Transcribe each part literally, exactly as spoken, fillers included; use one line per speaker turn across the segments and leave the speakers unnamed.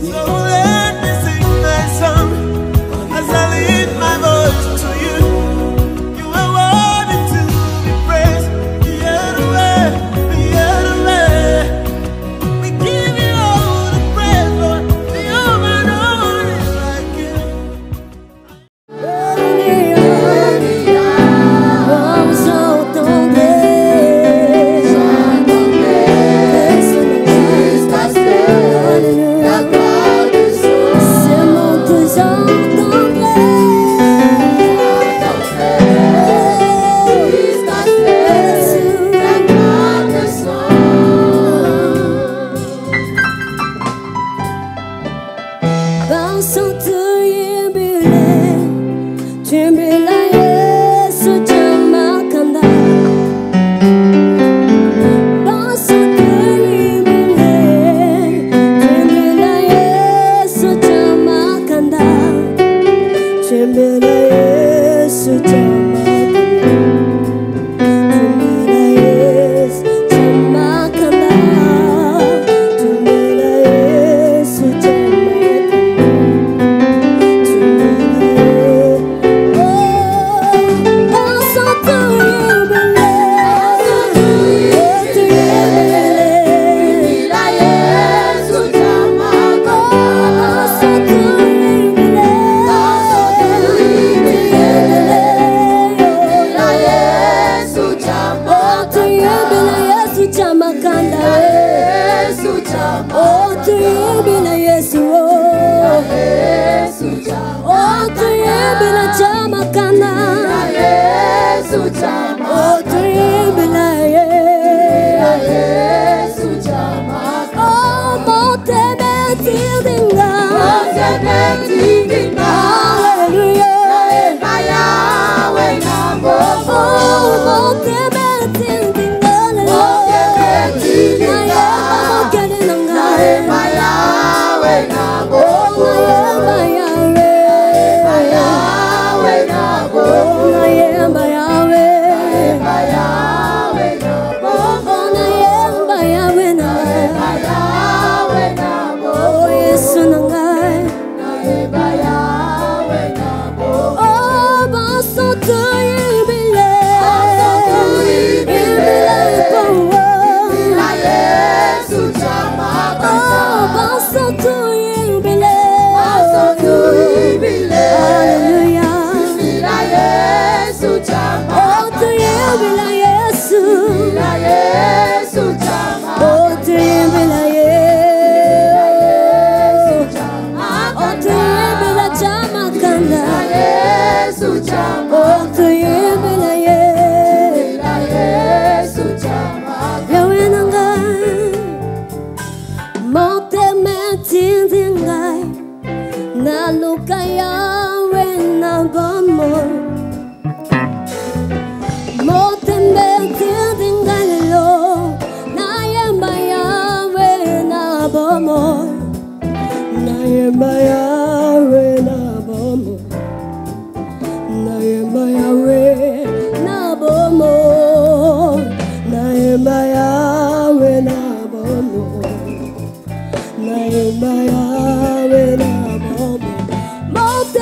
Mote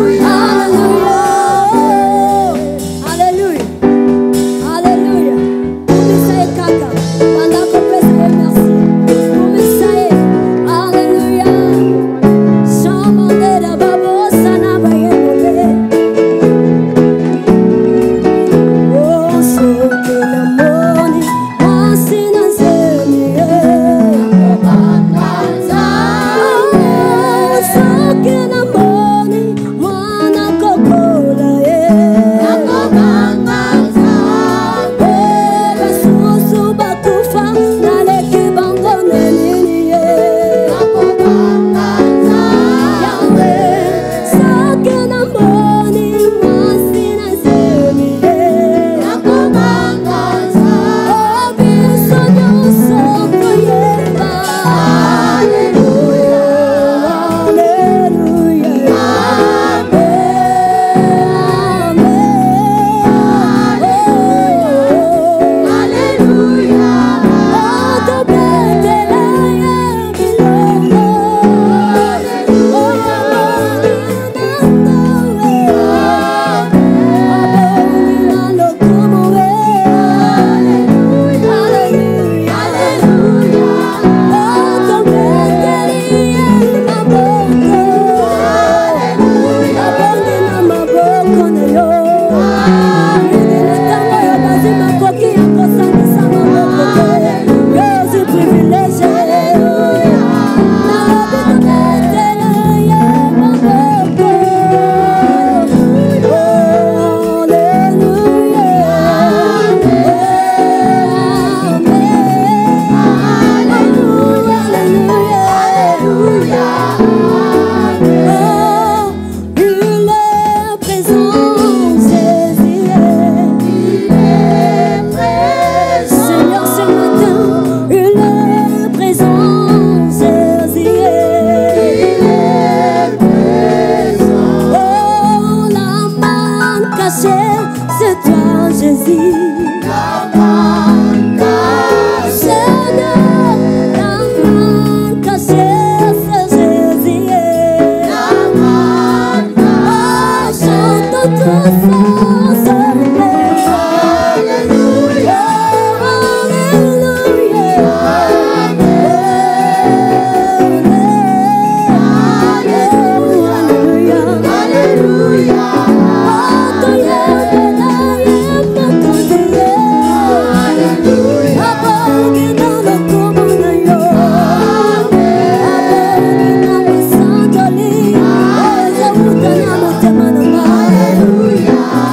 Hallelujah.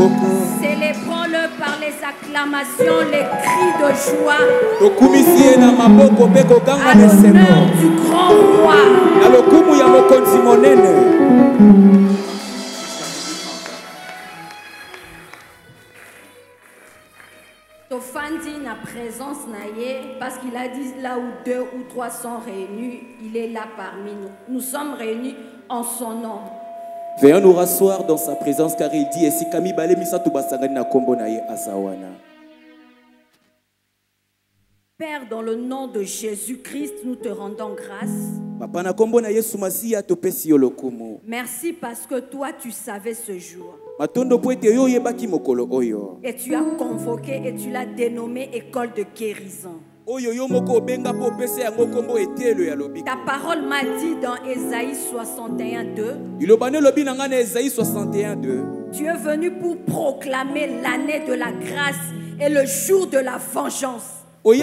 Célébrons-le par les acclamations, les cris de joie. À l'honneur du grand roi. Tofandi na présence naïe, parce qu'il a dit là où deux ou trois sont réunis, il est là parmi nous. Nous sommes réunis en son nom.
Venons nous rasseoir dans sa présence car il dit si kami bale misatu basangani na kombo na ye asawana.
Père, dans le nom de Jésus-Christ, nous te rendons grâce.
Papa na kombo na Yesu Masiya topesi yo lokumu.
Merci parce que toi tu savais ce jour.
Matondo po ete yo yebaki mokolo oyo.
Et tu as convoqué et tu l'as dénommé école de guérison. Ta parole m'a dit dans Ésaïe soixante et un, deux. Tu es venu pour proclamer l'année de la grâce et le jour de la vengeance. Le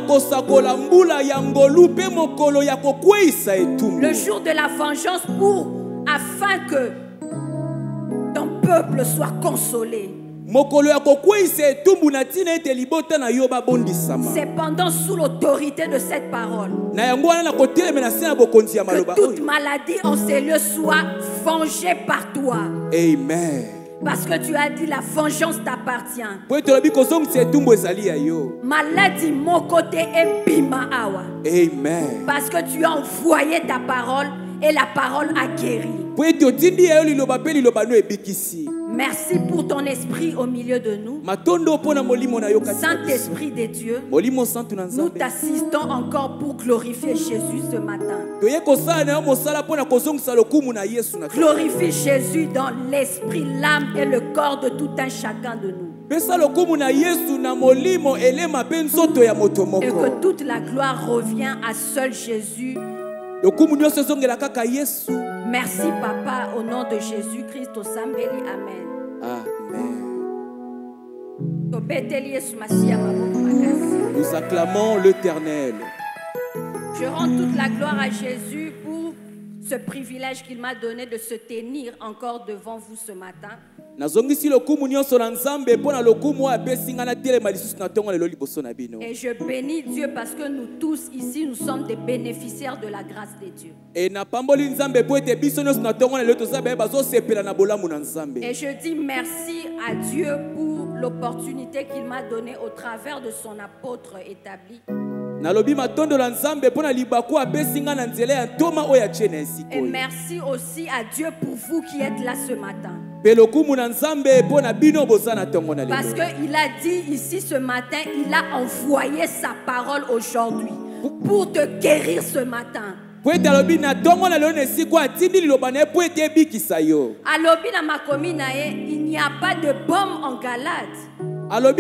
jour de la vengeance pour afin que ton peuple soit consolé. Cependant, sous l'autorité de cette parole, que toute maladie en ces lieux soit vengée par toi.
Amen.
Parce que tu as dit la vengeance t'appartient. Maladie, mon côté est bima awa.
Amen.
Parce que tu as envoyé ta parole et la parole a guéri. Merci pour ton esprit au milieu de nous. Saint-Esprit de Dieu, nous t'assistons encore pour glorifier Jésus ce matin. Glorifie Jésus dans l'esprit, l'âme et le corps de tout un chacun de nous. Et que toute la gloire revient à seul Jésus. Merci Papa, au nom de Jésus-Christ, au Sambeli, Amen.
Amen. Nous acclamons l'Éternel.
Je rends toute la gloire à Jésus pour ce privilège qu'il m'a donné de se tenir encore devant vous ce matin. Et je bénis Dieu parce que nous tous ici, nous sommes des bénéficiaires de la grâce de Dieu. Et je dis merci à Dieu pour l'opportunité qu'il m'a donnée au travers de son apôtre établi. Et merci aussi à Dieu pour vous qui êtes là ce matin. Parce qu'il a dit ici ce matin, il a envoyé sa parole aujourd'hui pour te guérir ce matin. Il n'y a pas de baume en Galate. Alors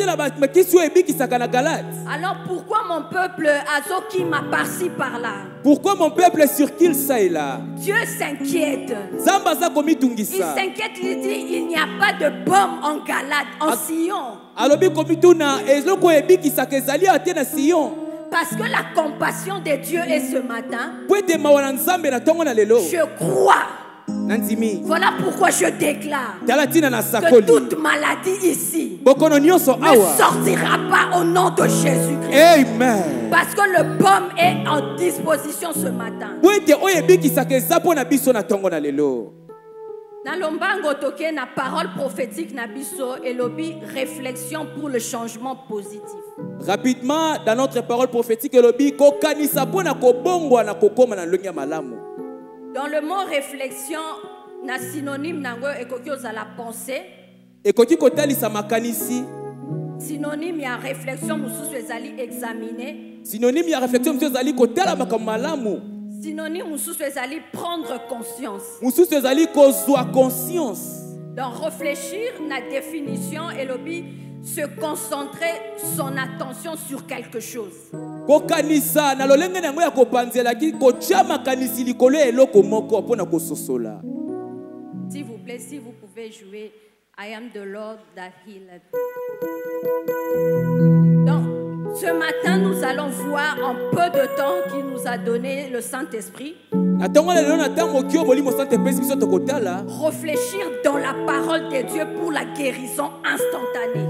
pourquoi mon peuple Azoki m'a par-ci par-là?
Pourquoi mon peuple est sur qu'il ça et là?
Dieu s'inquiète. Il s'inquiète, il dit il n'y a pas de baume en Galate, en Sion. Parce que la compassion de Dieu est ce matin. Je crois. Voilà pourquoi je déclare que toute maladie ici ne sortira pas au nom de Jésus-Christ.
Amen.
Parce que le baume est en disposition ce matin. Nalombango toke na parole prophétique na biso et lobi réflexion pour le changement positif.
Rapidement dans notre parole prophétique lobi kokanisa pona kobongwa na kokoma na longia malamu.
Dans le mot réflexion, na synonyme nango ekoki ozala pensée.
Ekoki kotalisa makanisi.
Synonyme ya réflexion mususu ezali examiner.
Synonyme ya réflexion mususu ezali kotala makamalamu.
Synonyme mususu ezali prendre conscience.
Mususu ezali kozwa conscience.
Donc réfléchir na définition elobi se concentrer son attention sur quelque chose.
Kokanisa na lolenge nango ya kopanzela ki kochama kanisi likolo eloko moko pona kososola.
S'il vous plaît, si vous pouvez jouer I am the Lord that healeth. Donc ce matin nous allons voir en peu de temps qu'il nous a donné le Saint-Esprit. Réfléchir dans la parole de Dieu pour la guérison instantanée.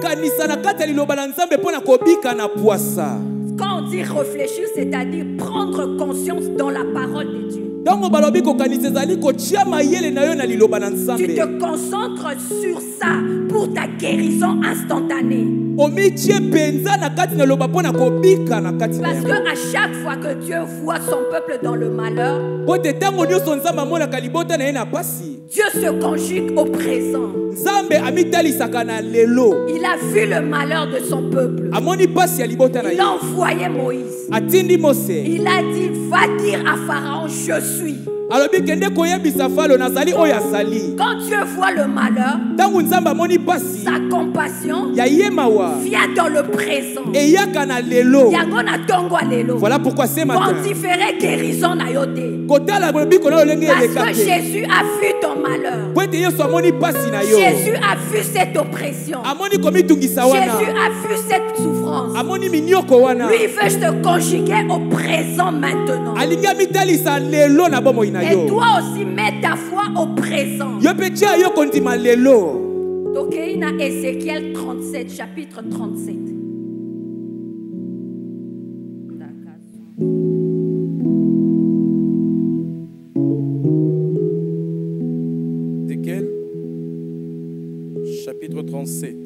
Quand on dit réfléchir, c'est-à-dire prendre conscience dans la parole de Dieu. Tu te concentres sur ça pour ta guérison instantanée. Parce que à chaque fois que Dieu voit son peuple dans le malheur, Dieu se conjugue au présent. Il a vu le malheur de son peuple. Il a envoyé Moïse. Il a dit, va dire à Pharaon, je suis. Quand Dieu voit le malheur, sa compassion vient dans le présent.
Voilà pourquoi c'est matin.
Parce que Jésus a vu ton malheur. Jésus a vu cette oppression. Jésus a vu cette souffrance. Lui, il veut te conjuguer au présent maintenant. Et toi aussi, mets ta foi au présent. Donc, il y a Ézéchiel trente-sept, chapitre trente-sept.
Ézéchiel, chapitre trente-sept.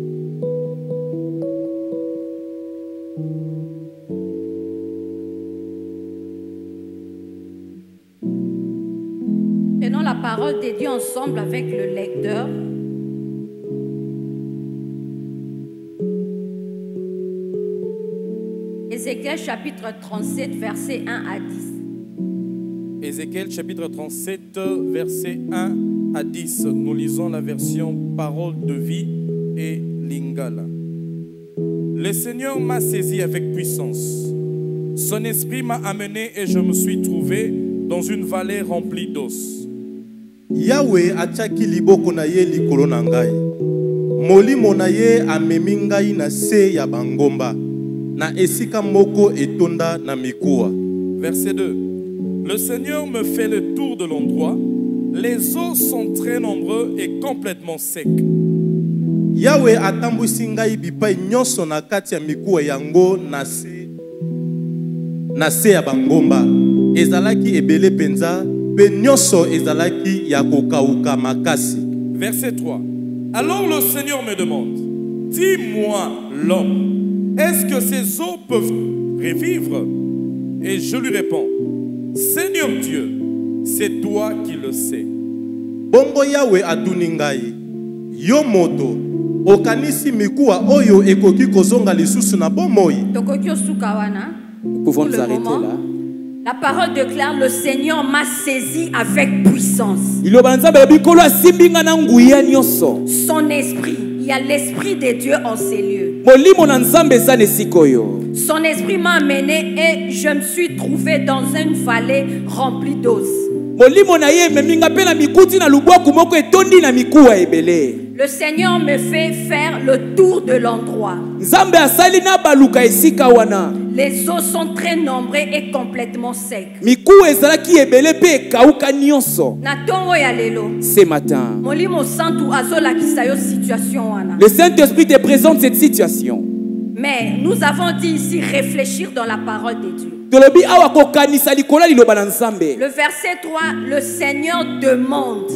Prenons la parole de Dieu ensemble avec le lecteur. Ézéchiel chapitre trente-sept, versets un à dix.
Ézéchiel chapitre trente-sept, versets un à dix. Nous lisons la version Parole de vie et Lingala. Le Seigneur m'a saisi avec puissance. Son esprit m'a amené et je me suis trouvé dans une vallée remplie d'os.
Yahweh ataki liboko na ye likolo na ngai. Molimo na ye amemi ngai na se ya bangomba. Na esika moko etonda na mikuwa.
Verset deux. Le Seigneur me fait le tour de l'endroit. Les eaux sont très nombreux et complètement secs.
Yahweh atambwisi ngai bipai nyonso na kati ya mikuwa yango na se na se ya bangomba. Ezalaki ebele penza.
Verset trois. Alors le Seigneur me demande, dis-moi l'homme, est-ce que ces eaux peuvent revivre? Et je lui réponds, Seigneur Dieu, c'est toi qui le sais.
Bongo Yahweh atuningai, yo moto, okanisi mikuwa oyo ekoki kozonga lisusu na bomoi.
Nous pouvons nous arrêter là.
La parole déclare, le Seigneur m'a saisi avec puissance. Son esprit, il y a l'esprit de Dieu en ces lieux. Son esprit m'a amené et je me suis trouvé dans une vallée remplie d'os. Le Seigneur me fait faire le tour de l'endroit. Les eaux sont très nombreuses et complètement secs.
Ce matin, le Saint-Esprit te présente cette situation.
Mais nous avons dit ici réfléchir dans la parole de Dieu.
Le
verset trois, le Seigneur demande.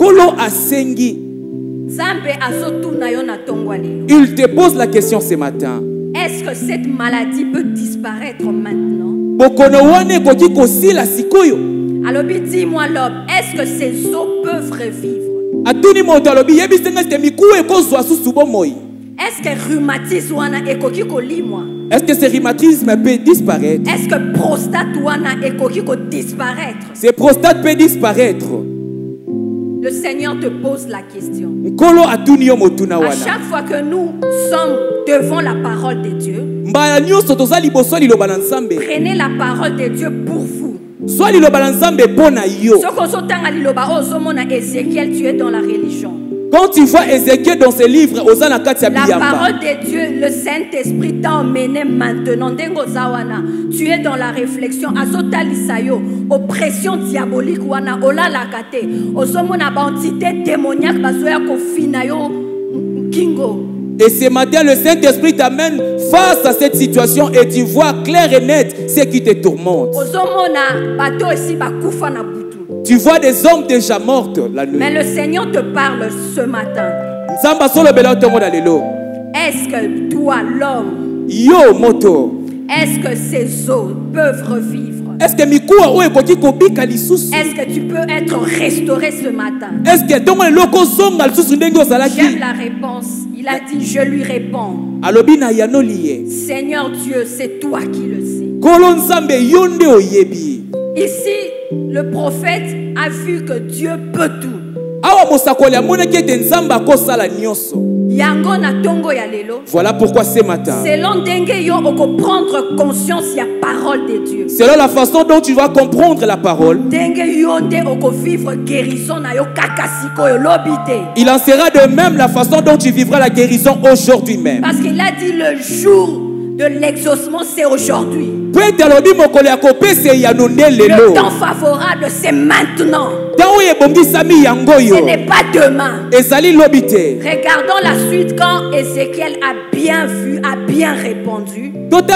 Il te pose la question ce matin.
Est-ce que cette maladie peut disparaître maintenant? Alors dis-moi l'homme, est-ce que ces eaux peuvent revivre? Est-ce que rhumatisme ekoki kolimwa?
Est-ce que ce rhumatisme peut disparaître?
Est-ce que prostate ekoki ko disparaître?
Ce prostate peut disparaître.
Le Seigneur te pose la question. À chaque fois que nous sommes devant la parole de Dieu, prenez la parole de Dieu pour vous. Ce Ézéchiel, tu es dans la religion.
Quand tu vois Ézéchiel dans ses livres,
la parole de Dieu, le Saint-Esprit t'a emmené maintenant. Tu es dans la réflexion. Oppression diabolique.
Et ce matin, le Saint-Esprit t'amène face à cette situation et tu vois clair et net ce qui te tourmente. Tu vois des hommes déjà morts la nuit.
Mais le Seigneur te parle ce matin. Est-ce que toi, l'homme,
Yo moto,
est-ce que ces os peuvent revivre?
Est-ce que
tu peux être restauré ce matin?
Est-ce que
j'aime la réponse. Il a dit, je lui réponds. Seigneur Dieu, c'est toi qui le sais. Ici, le prophète a vu que Dieu peut tout.
Voilà pourquoi ce matin,
selon prendre conscience de la parole de Dieu,
selon la façon dont tu vas comprendre la parole, il en sera de même la façon dont tu vivras la guérison aujourd'hui même.
Parce qu'il a dit le jour de l'exaucement, c'est aujourd'hui.
Le
temps favorable, c'est maintenant. Ce n'est pas demain. Regardons la suite quand Ézéchiel a bien vu, a bien répondu.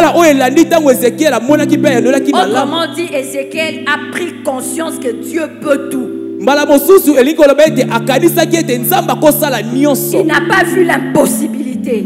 Autrement dit, Ézéchiel a pris conscience que Dieu peut tout. Il n'a pas vu l'impossibilité.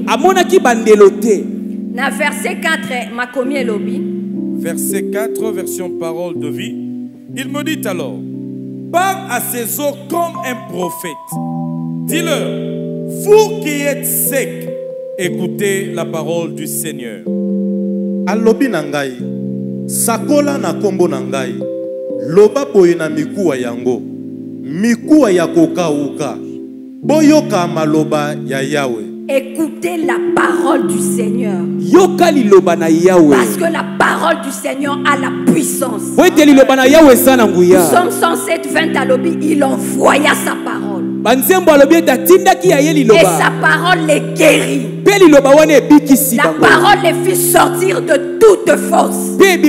Dans verset quatre, Makomi Elobi.
Verset quatre, version parole de vie. Il me dit alors, parle à ces eaux comme un prophète. Dis-leur, vous qui êtes secs, écoutez la parole du Seigneur.
Alobi nangai, sakola na kombo nangai, loba poyena mikuwa yango, mikuwa ya kokauka, boyoka maloba ya Yahweh.
Écoutez la parole du Seigneur.
Parce
que la parole du Seigneur a la puissance. Psaume cent sept, vingt à l'obi, il envoya sa parole. Et sa parole les guérit. La parole les fit sortir de toute force.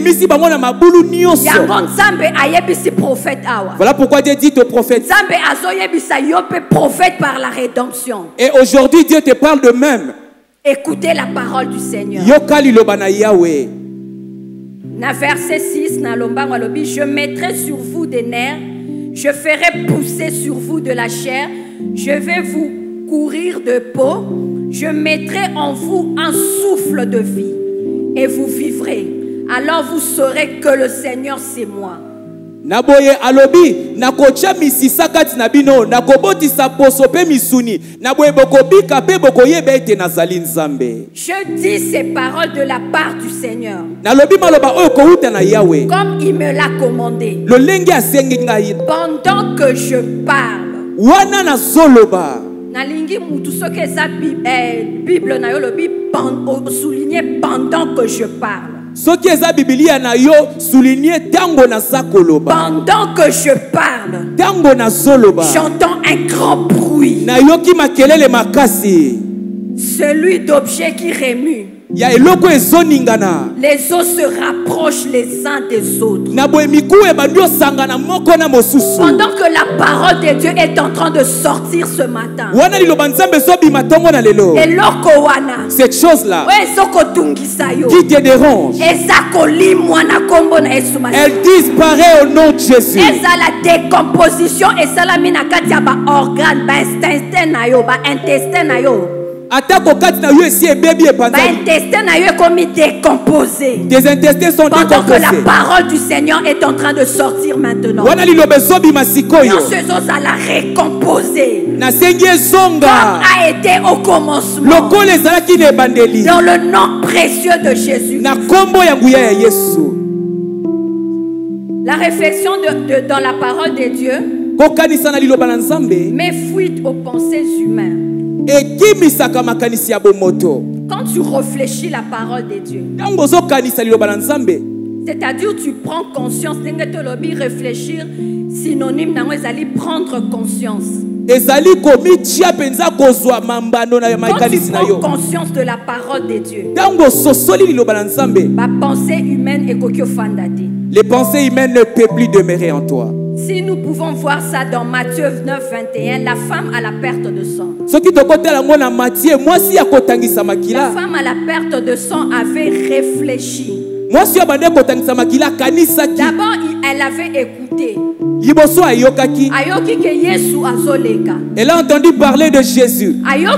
Voilà pourquoi Dieu dit au prophète.
Prophète par la rédemption.
Et aujourd'hui Dieu te parle de même.
Écoutez la parole du Seigneur. Na verset six, na lombango alobi, je mettrai sur vous des nerfs, je ferai pousser sur vous de la chair, je vais vous courir de peau, je mettrai en vous un souffle de vie et vous vivrez. Alors vous saurez que le Seigneur c'est moi.
Naboye alobi nakocha misisa kati na bino nakobotisa poso pe misuni naboye bokobika pe bokoyeba ete nazali nzambe.
Je dis ces paroles de la part du Seigneur.
Nalobi maloba oyo kouta na Yahweh.
Comme il me l'a commandé.
Lolenge asengi ngai.
Pendant que je parle.
Wana na zoloba.
Nalingi mutu soki eza Bible na yo lobi souligner pendant que je parle.
Soki eza Biblia na yo souligner tango na zakoloba.
Pendant que je parle,
tango na zoloba,
j'entends un grand bruit.
Na yoki makelele makasi.
Celui d'objet qui remue.
Ya eloko ezoningana.
Les os se rapprochent les uns des autres.
Na boemiku ebandio sangana moko na mosusu.
Pendant que la parole de Dieu est en train de sortir ce matin.
Wana liloba nzambe so bima tongo na lelo.
Eloko wana.
Cette chose là.
Ouais, soko tungisa yo.
Qui te dérange?
Ezakoli mwana kombo na Yesu Masihi.
Elle disparaît au nom de Jésus.
Eza la décomposition et salami na kati ya ba organe, ba intestin na yo, ba intestin na yo.
Atako kati na yo esi ebebi epanzani.
Ba intestin na yo komi décomposé.
Tes intestins sont
pendant
décomposés.
Que la parole du Seigneur est en train de sortir maintenant.
Wana lilobe sobi masikoyo.
Dans ce os à la récomposer.
Na sengi zonga.
Comme a été au commencement.
Lokole ezalaki ne bandeli.
Dans le nom précieux de Jésus.
Na kombo ya nguya ya Yesu.
La réflexion de, de, dans la parole de Dieu met fuite aux pensées humaines.
Quand
tu réfléchis la parole de Dieu, C'est-à-dire tu prends conscience, réfléchir, synonyme d'aller prendre conscience. Quand tu prends conscience de la parole de Dieu, ma pensée humaine est fondée.
Les pensées humaines ne peuvent plus demeurer en toi.
Si nous pouvons voir ça dans Matthieu neuf, vingt et un, la femme à la perte de sang. La femme à la perte de sang avait réfléchi. D'abord, elle avait écouté.
Elle a entendu parler de Jésus.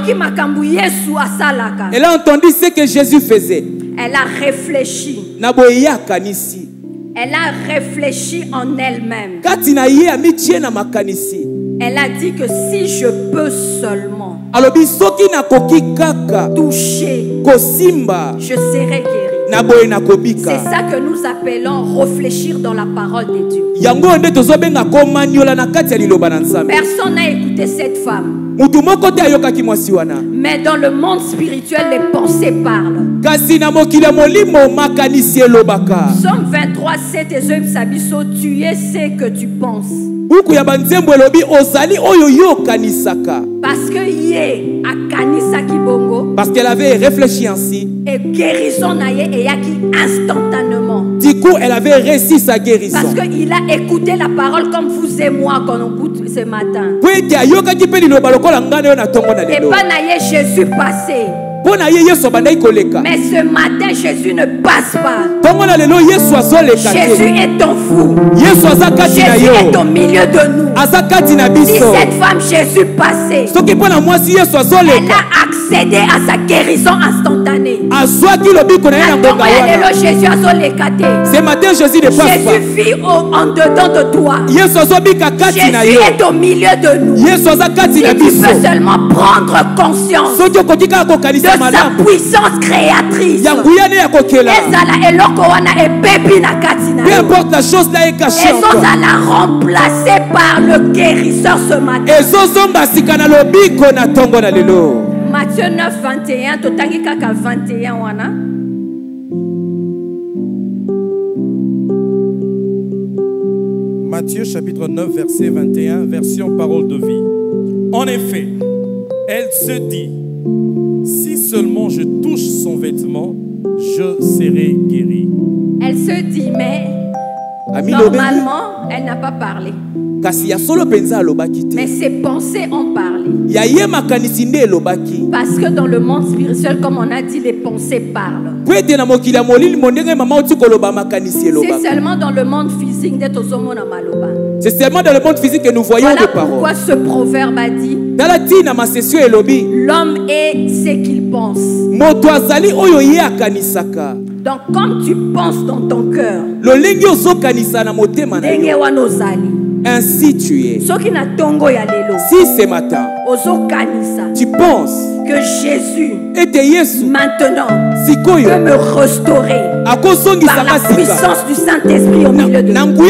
Elle a entendu ce que Jésus faisait.
Elle a réfléchi. Elle a réfléchi en elle-même. Elle a dit que si je peux seulement toucher, je serai guéri. C'est ça que nous appelons réfléchir dans la parole de Dieu. Personne n'a écouté cette femme. Mais dans le monde spirituel, les pensées parlent. Somme vingt-trois, sept et Sabiso, tu es ce que tu penses. Parce que yé a kanisa bongo.
Parce qu'elle avait réfléchi ainsi.
Et guérison na ye et yaki instantanément.
Du coup, elle avait réussi sa guérison.
Parce qu'il a écouté la parole comme vous et moi quand on écoute ce matin. Et pas na ye Jésus passé. Mais ce matin, Jésus ne passe pas. Jésus est en vous. Jésus est au milieu de nous. Si cette femme Jésus passait, elle a accédé à sa guérison instantanée.
Ce matin, Jésus ne passe pas.
Jésus vit en dedans de toi. Jésus est au milieu de nous. Si tu peux seulement prendre conscience de sa puissance créatrice. Peu
importe la chose là est cachée.
Et ça l'a remplacé par le guérisseur ce matin. Matthieu neuf, vingt et un, totangi kaka vingt et un wana.
Matthieu chapitre neuf, verset vingt et un, version parole de vie. En effet, elle se dit: si seulement je touche son vêtement, je serai guéri.
Elle se dit, mais normalement, elle n'a pas parlé. Mais ses pensées ont parlé. Parce que dans le monde spirituel, comme on a dit, les pensées parlent. C'est seulement dans le monde physique
C'est seulement dans le monde physique que nous voyons
voilà
les paroles.
Pourquoi ce proverbe a dit: l'homme est ce qu'il pense. Donc comme tu penses dans ton cœur,
ainsi tu es. Si ce matin tu penses
que Jésus
maintenant
peut me restaurer par la puissance du Saint-Esprit au milieu de nous,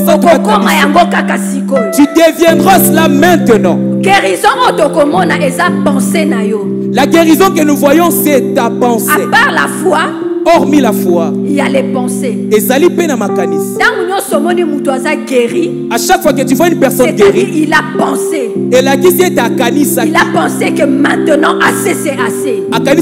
tu deviendras cela maintenant. La guérison que nous voyons, c'est ta pensée.
À part la foi,
hormis la foi,
il y a les pensées.
À chaque fois que tu vois une personne guérie,
il a pensé.
Il a
pensé que maintenant assez c'est assez.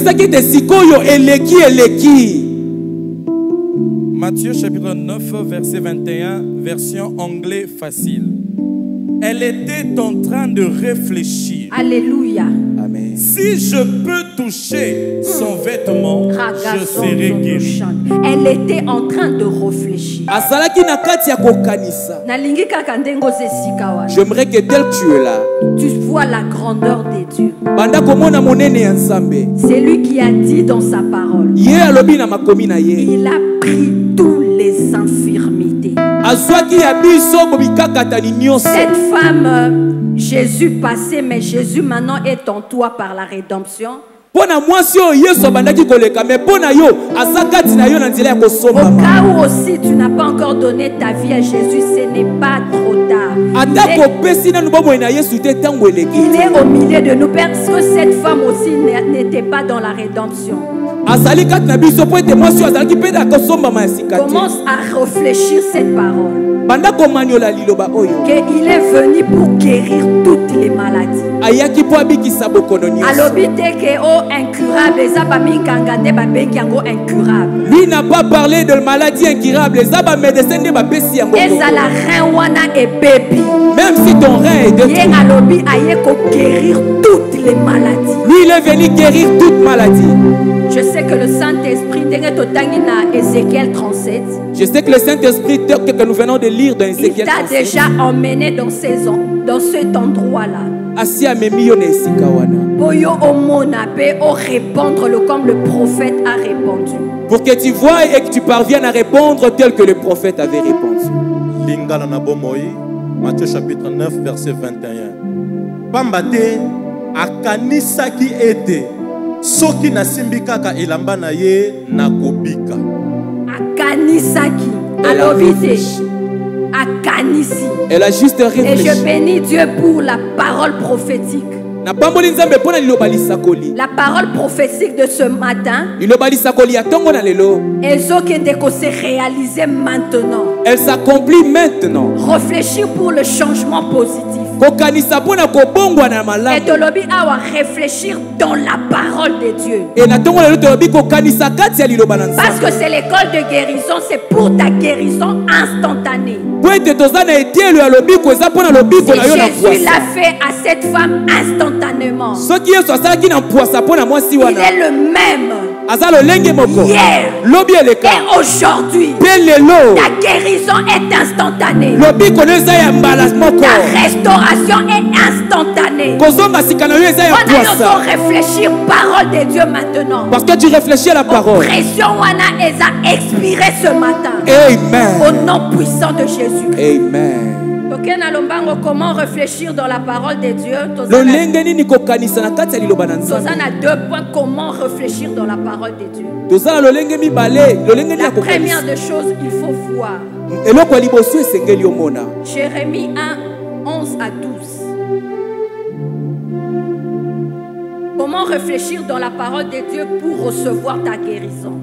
Matthieu chapitre neuf, verset vingt et un, version anglais facile. Elle était en train de réfléchir.
Alléluia.
Amen.
Si je peux toucher son vêtement, je serai guéri.
Elle était en train de réfléchir.
J'aimerais que tel tu es là,
tu vois la grandeur de Dieu. C'est lui qui a dit dans sa parole: il a pris tous les infirmités. Cette femme, Jésus passé, mais Jésus maintenant est en toi par la rédemption. Au cas où aussi tu n'as pas encore donné ta vie à Jésus, ce n'est pas trop tard. Il est au milieu de nous, parce que cette femme aussi n'était pas dans la rédemption. Commence à réfléchir cette parole. Qu'il est venu pour guérir toutes les maladies.
Lui n'a pas parlé de maladies incurables. Même si ton rein est détruit, lui il est venu guérir toute maladie.
Je sais que le Saint-Esprit, Ézéchiel trente-sept,
je sais que le Saint-Esprit que nous venons de lire dans Ézéchiel
trente-sept, il t'a déjà emmené dans, ces, dans cet endroit-là. Pour répondre comme le prophète a répondu.
Pour que tu vois et que tu parviennes à répondre tel que le prophète avait répondu.
Lingala na bomoi, Matthieu chapitre neuf, verset vingt et un. Pambate akanisa ki ete soki na simbikaka elamba na ye na kobika.
Akanisaki, alobite, akanisi.
Elle a juste réfléchi.
Et je bénis Dieu pour la parole prophétique. La parole prophétique de ce matin, elles ont se réaliser maintenant.
Elle s'accomplit maintenant.
Réfléchir pour le changement positif. Et de l'objet à réfléchir dans la parole de Dieu. Parce que c'est l'école de guérison, c'est pour ta guérison instantanée. Si Jésus l'a fait à cette femme instantanément, il est le même hier et aujourd'hui. Ta guérison est instantanée. Ta restauration est instantanée. On doit réfléchir parole de Dieu maintenant.
Parce que tu réfléchis à la parole.
Pression wana a expiré ce matin.
Amen.
Au nom puissant de Jésus.
Amen.
Comment réfléchir dans la parole de Dieu?
On
a deux points. Comment réfléchir dans la parole de Dieu? La première des choses, il faut voir. Jérémie un, onze à douze. Comment réfléchir dans la parole de Dieu pour recevoir ta guérison?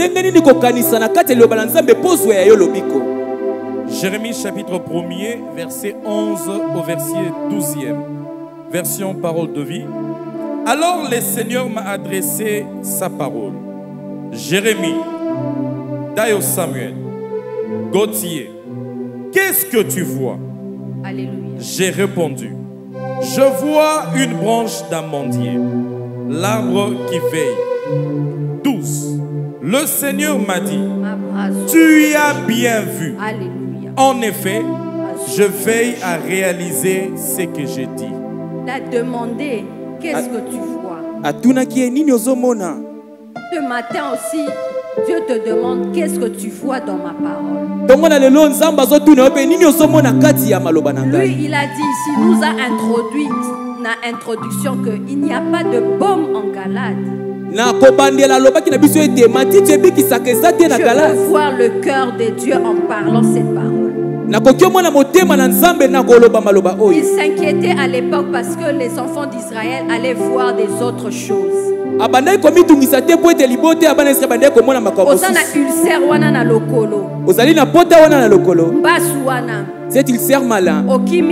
Jérémie chapitre premier, verset onze au verset douzième. Version parole de vie. Alors le Seigneur m'a adressé sa parole. Jérémie, Dayo Samuel, Gauthier, qu'est-ce que tu vois?
Alléluia.
J'ai répondu, je vois une branche d'amandier, l'arbre qui veille. douze. Le Seigneur m'a dit, tu as bien vu.
Alléluia.
En effet, je veille à réaliser ce que j'ai dit.
Il a demandé, qu'est-ce que tu vois? Ce matin aussi, Dieu te demande, qu'est-ce que tu vois dans ma parole? Lui, il a dit ici, nous a introduit une introduction qu'il n'y a pas de baume en Galade. Je veux voir le cœur de Dieu en parlant cette parole. Il s'inquiétait à l'époque parce que les enfants d'Israël allaient voir des autres choses. Ulcère wana na lokolo. Mbasu wana.
Cet ulcère malin.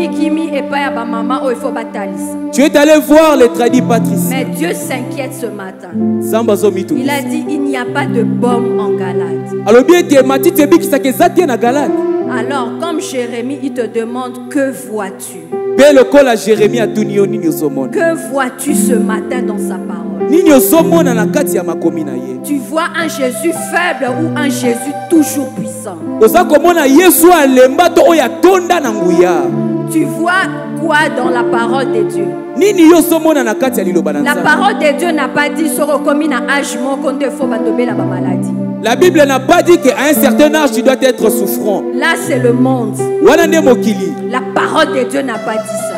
Tu es allé voir les tradis patriciens.
Mais Dieu s'inquiète ce matin. Il a dit il n'y a pas de baume en Galade. Alors comme Jérémie, il te demande que vois-tu? Que vois-tu ce matin dans sa parole? Tu vois un Jésus faible ou un Jésus toujours puissant? Tu vois quoi dans la parole de Dieu? La parole de Dieu n'a pas dit maladie.
La Bible n'a pas dit qu'à un certain âge tu dois être souffrant.
Là c'est le monde. La parole de Dieu n'a pas dit ça.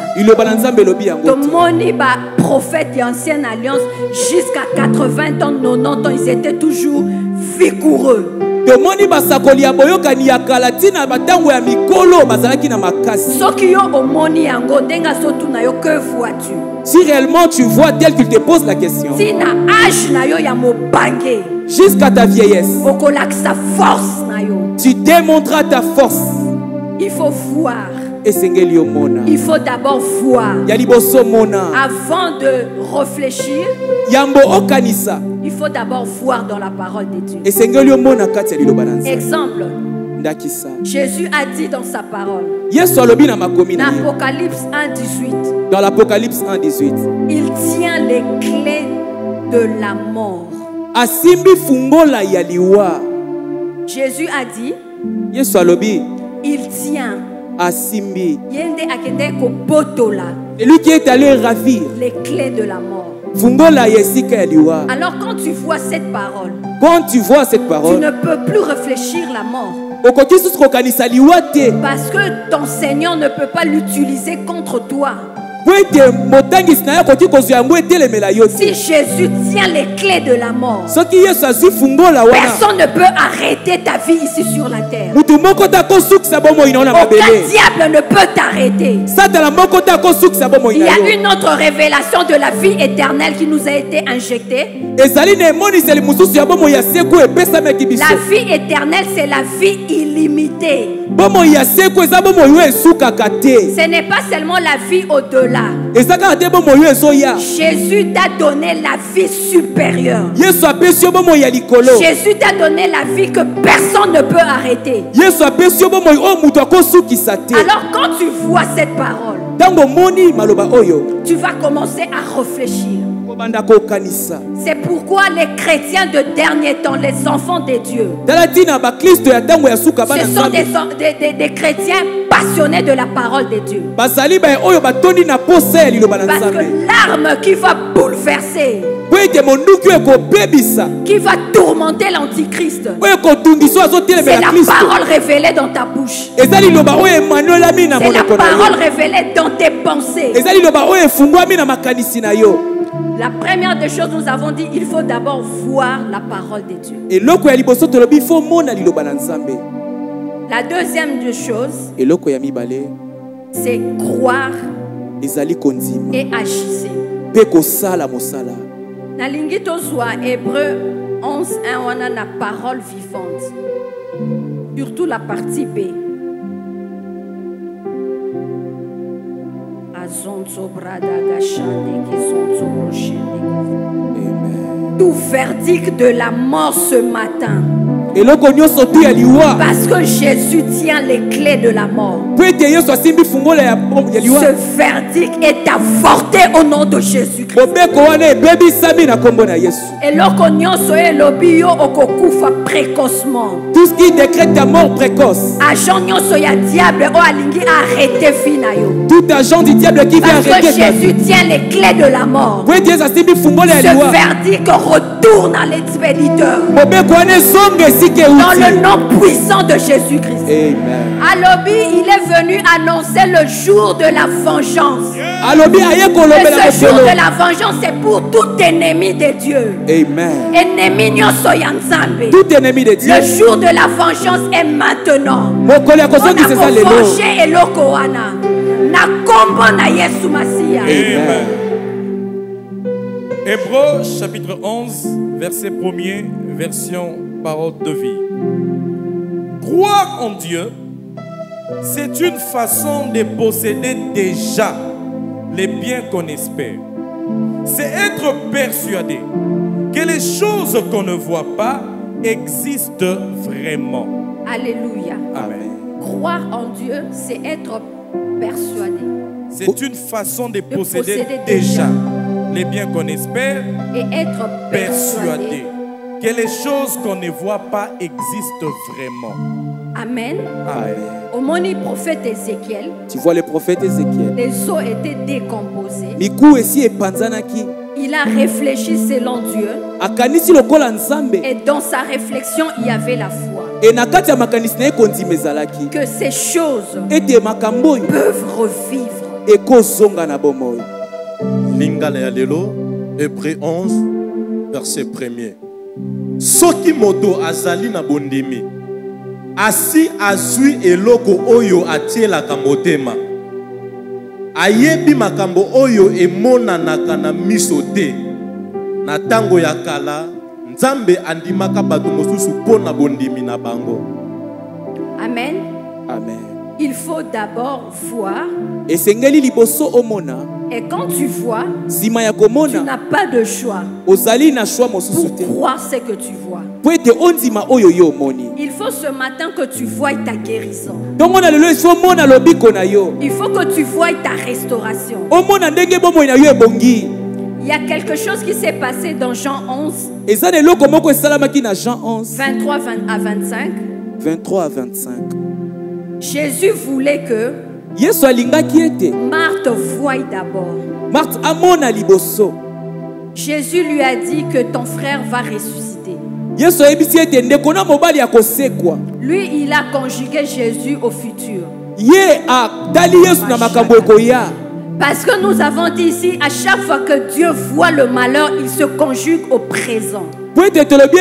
Ton prophète de l'ancienne alliance jusqu'à quatre-vingts ans, quatre-vingt-dix ans, ils étaient toujours vigoureux.
tomoni basakoli ya boyokani ya kala tina batango ya mikolo bazalaki na makasi.
Soki yo omoni yango ndenga sotu na yo, que vois-tu?
Si réellement tu vois tel qu'il te pose la question,
si na âge na yo ya mobange,
jusqu'à ta vieillesse,
okolakisa force na yo,
tu démontreras ta force.
Il faut voir.
Il
faut d'abord voir. Avant de réfléchir, il faut d'abord voir dans la parole de Dieu. Exemple. Jésus a dit dans sa parole, dans Apocalypse un dix-huit,
dans l'Apocalypse un dix-huit,
il tient les clés de la mort. Jésus a dit, il tient
Asimbi. Et lui qui est allé ravir
les clés de la mort.
Alors
quand tu vois cette parole,
quand tu vois cette parole,
tu ne peux plus réfléchir la mort. Parce que ton Seigneur ne peut pas l'utiliser contre toi. Si Jésus tient les clés de la mort, personne ne peut arrêter ta vie ici sur la terre. Aucun diable ne peut t'arrêter. Il y a une autre révélation de la vie éternelle qui nous a été injectée. La vie éternelle, c'est la vie illimitée. Ce n'est pas seulement la vie au-delà. Jésus t'a donné la vie supérieure. Jésus t'a donné la vie que personne ne peut arrêter. Alors quand tu vois cette parole, tu vas commencer à réfléchir. C'est pourquoi les chrétiens de dernier temps, les enfants de Dieu, ce sont des, des, des chrétiens passionnés de la parole de Dieu. Parce que l'arme qui va bouleverser, qui va tourmenter l'antichrist, c'est la parole révélée dans ta bouche. C'est la parole révélée dans tes pensées. La première des choses, nous avons dit, il faut d'abord voir la parole de Dieu. La deuxième des choses, c'est croire et agir. Nalingi tozwa Hébreu onze un, on a la parole vivante. Surtout la partie B. Tout verdict de la mort ce matin, parce que Jésus tient les clés de la mort, ce verdict est avorté au nom de Jésus Christ. Et l'okonyo soye lobio okokufa précocement.
Tout ce qui décrète ta mort précoce.
Agent soya diable o alingi arrêter finayo.
Tout agent du diable qui vient arrêter.
Parce que Jésus tient les clés de la mort. Ce verdict retourne à l'expéditeur. Dans le nom puissant de Jésus-Christ.
Amen.
Alobi, il est venu annoncer le jour de la vengeance.
Et
ce jour de la vengeance, c'est pour tout ennemi de Dieu.
Amen.
Tout ennemi de Dieu. Le jour de la vengeance est maintenant. On a vengé et l'okoana. Na kombo na Yesu Masia.
Amen. Hébreux chapitre onze, verset premier, version parole de vie. Croire en Dieu, c'est une façon de posséder déjà les biens qu'on espère. C'est être persuadé que les choses qu'on ne voit pas existent vraiment.
Alléluia.
Amen.
Croire en Dieu, c'est être persuadé.
C'est une façon de posséder, de posséder déjà les biens qu'on espère
et être persuadé,
persuadé que les choses qu'on ne voit pas existent vraiment.
Amen.
Amen.
Au moni prophète Ézéchiel,
tu vois le prophète Ézéchiel,
les os étaient décomposés.
Il
a réfléchi selon Dieu. Et dans sa réflexion, il y avait la foi. Que ces choses peuvent revivre.
Lingala Yalelo, Hébreux onze, verset premier. soki moto azali na bondimi asi azwi eloko oyo atielaka motema ayebi makambo oyo emonanaka na miso te na tango ya kala Nzambe andimaka bato mosusu pona bondimi na bango.
Amen.
Amen.
Il faut d'abord voir.
Et sengeli liboso omona.
Et quand tu vois,
zima ya komona,
tu n'as pas de choix.
Ozali na choix mosusu te.
Pour croire ce que tu vois.
Poete onzima oyo yo moni.
Il faut ce matin que tu voies ta guérison.
Tomona lelo so mona lobiko na yo.
Il faut que tu voies ta restauration.
Omona ndenge bomo na yo ebongi.
Il y a quelque chose qui s'est passé dans Jean onze.
Et ça lelo komoko esalamaki na Jean onze.
vingt-trois à vingt-cinq.
vingt-trois à vingt-cinq.
Jésus voulait que
Yesu alingaki ete
Marthe voie d'abord.
Marthe amona liboso.
Jésus lui a dit que ton frère va ressusciter.
Yesu ebisi ete ndeko na mobali akosekwa.
Lui, il a conjugué Jésus au futur.
Ye a tali Yesu na makambo ekoya.
Parce que nous avons dit ici, à chaque fois que Dieu voit le malheur, il se conjugue au présent.
Marthe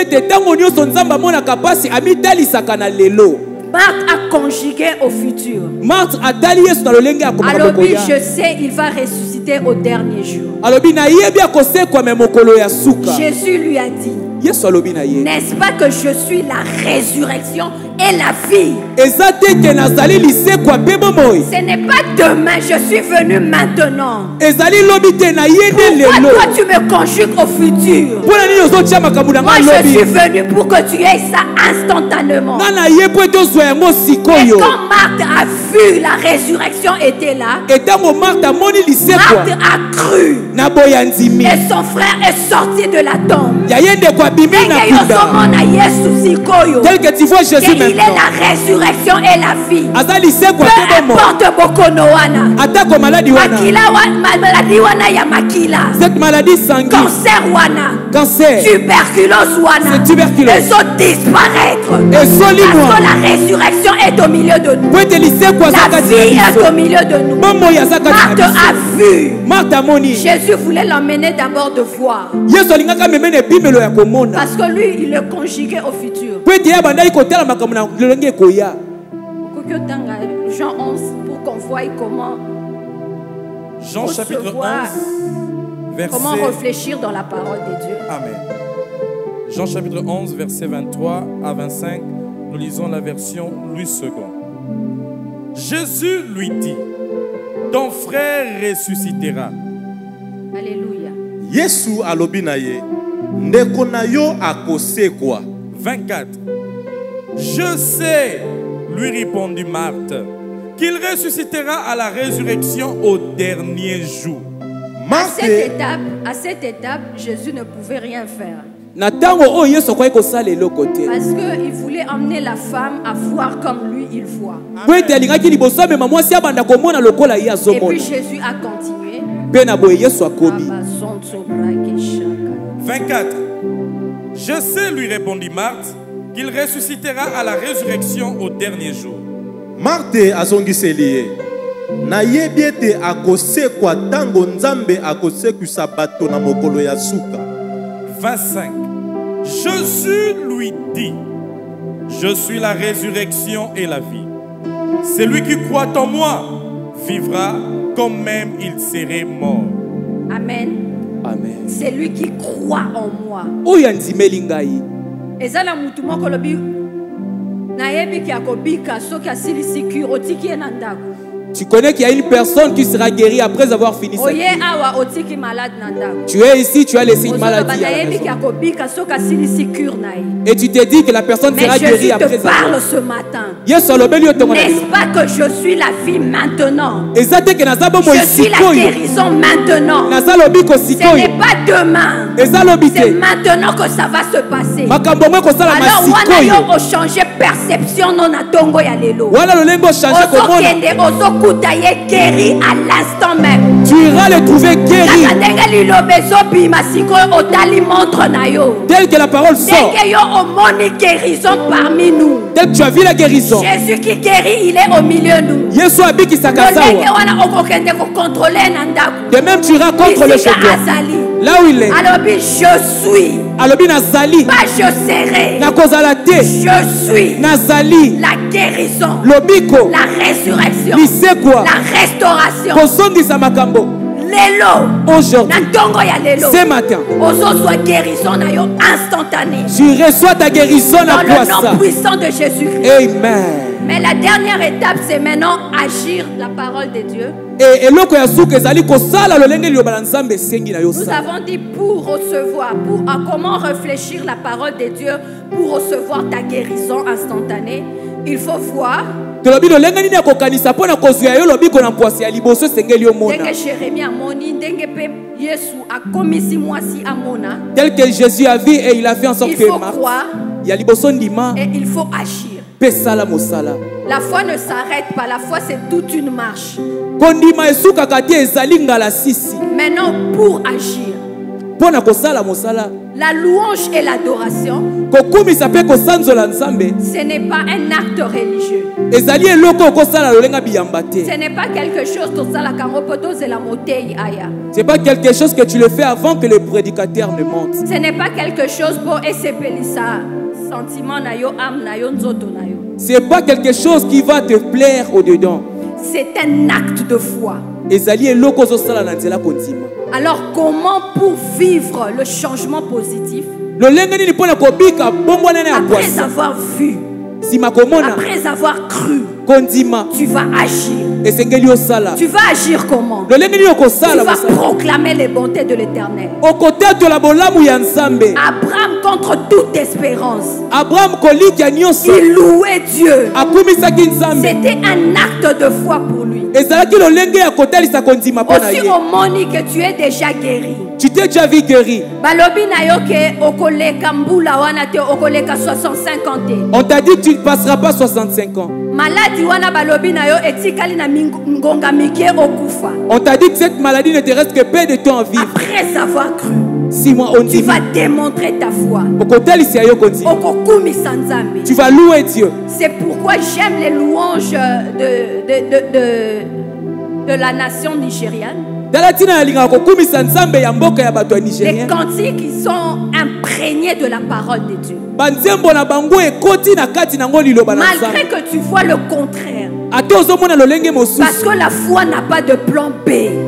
a conjugué au futur.
Marthe a tali Yesu na lolenge ya komaka.
Alors oui, je sais, il va ressusciter au dernier jour. Jésus lui a dit, n'est-ce pas que je suis la résurrection et la vie? Ce n'est pas demain, je suis venu maintenant. Pourquoi toi tu me conjugues au futur? Moi je suis venu pour que tu aies ça instantanément. Et quand Marthe a vu la résurrection était là, Marthe a cru. Et son frère est sorti de la tombe. Tel que tu vois Jésus maintenant, il est la résurrection et la vie. Peu importe beaucoup maladie wana,
cette maladie sanguine,
cancer wana,
cancer,
tuberculose wana, ils ont disparaître. Parce que la résurrection est au milieu de nous. La vie est au milieu de nous. Marthe a vu. Jésus voulait l'emmener d'abord de voir. Parce que lui, il est conjugué au futur. Jean onze, pour qu'on voie comment
Jean chapitre onze, verset...
comment réfléchir dans la parole de Dieu.
Amen. Jean chapitre onze, verset vingt-trois à vingt-cinq, nous lisons la version Louis second. Jésus lui dit, ton frère ressuscitera.
Alléluia.
Yesu alobinaye, ndeko na yo akosekwa.
vingt-quatre. Je sais, lui répondit Marthe, qu'il ressuscitera à la résurrection au dernier jour.
À cette étape, à cette étape, Jésus ne pouvait rien faire. Parce qu'il voulait emmener la femme à voir comme lui il voit. Et puis Jésus a continué.
vingt-quatre. Je sais, lui répondit Marthe, qu'il ressuscitera à la résurrection au dernier jour.
Marthe azongiseli na yebiete akosekwa tango Nzambe akosekusa bato na mokolo ya suka.
vingt-cinq. Jésus lui dit, je suis la résurrection et la vie. Celui qui croit en moi vivra comme même il serait mort.
Amen.
Amen.
C'est lui qui croit en moi. Ezala mutu moko lobi na yebi ki akobika soki asili sikuru otiki na ndako.
Tu connais qu'il y a une personne qui sera guérie après avoir fini sa vie. Tu es ici, tu as laissé une maladie à la maison. Et tu te dis que la personne sera guérie après avoir.
Mais je te parle ce matin. N'est-ce pas que je suis la vie maintenant? Je suis la guérison maintenant. Ce n'est pas demain. C'est maintenant que ça va se passer. Alors, Wanayo a changé perception non à Tongo ya lelo. Guéri à l'instant même.
Tu iras le trouver guéri. Tel que la parole sort.
Parmi nous.
Tel que tu as vu la guérison.
Jésus qui guérit, il est au milieu de nous.
De même tu iras contre le chemin. là où il est.
Alobi, je suis.
Alobi nazali.
Pas je serai.
Nakozala te.
Je suis.
Nazali.
La guérison.
Lobiko.
La résurrection.
Lisekwa.
La restauration.
Kosongisa makambo.
Lelo.
Aujourd'hui. Ce matin.
Ozo guérison na yo instantanée.
Tu reçois ta guérison à
dans le nom puissant de Jésus-Christ.
Amen.
Mais la dernière étape, c'est maintenant agir la parole de Dieu.
Et nous
avons dit pour recevoir, pour à comment réfléchir la parole de Dieu, pour recevoir ta guérison instantanée, il faut voir. Tel que Jérémie a
tel que Jésus a vu et il a fait en sorte
il
que
faut croire
et
il faut agir. La foi ne s'arrête pas, la foi c'est toute une marche. Maintenant pour agir, la louange et l'adoration, ce n'est pas un acte religieux. Ce n'est pas quelque chose
Ce n'est pas quelque chose que tu le fais avant que le prédicateur ne monte.
Ce n'est pas quelque chose pour sentiment na yo, âme na yo, nzoto na yo.
C'est pas quelque chose qui va te plaire au-dedans.
C'est un acte de foi. Alors comment pour vivre le changement positif, après avoir vu, après avoir cru, tu vas agir. Tu vas agir comment? Tu vas proclamer les bontés de l'Éternel. Abraham, contre toute espérance, il louait Dieu. C'était un acte de foi pour lui. Aussi au moment que tu es déjà guéri.
Tu t'es déjà vu guéri. On t'a dit que tu ne passeras pas soixante-cinq ans. On t'a dit que cette maladie ne te reste que peu de temps à vivre.
Après avoir cru,
si moi on dit,
tu vas démontrer ta foi.
Tu vas louer Dieu.
C'est pourquoi j'aime les louanges de, de, de, de, de la nation nigériane. Les cantiques qui sont imprégnés de la parole de Dieu. Malgré que tu vois le contraire. Parce que la foi n'a pas de plan B.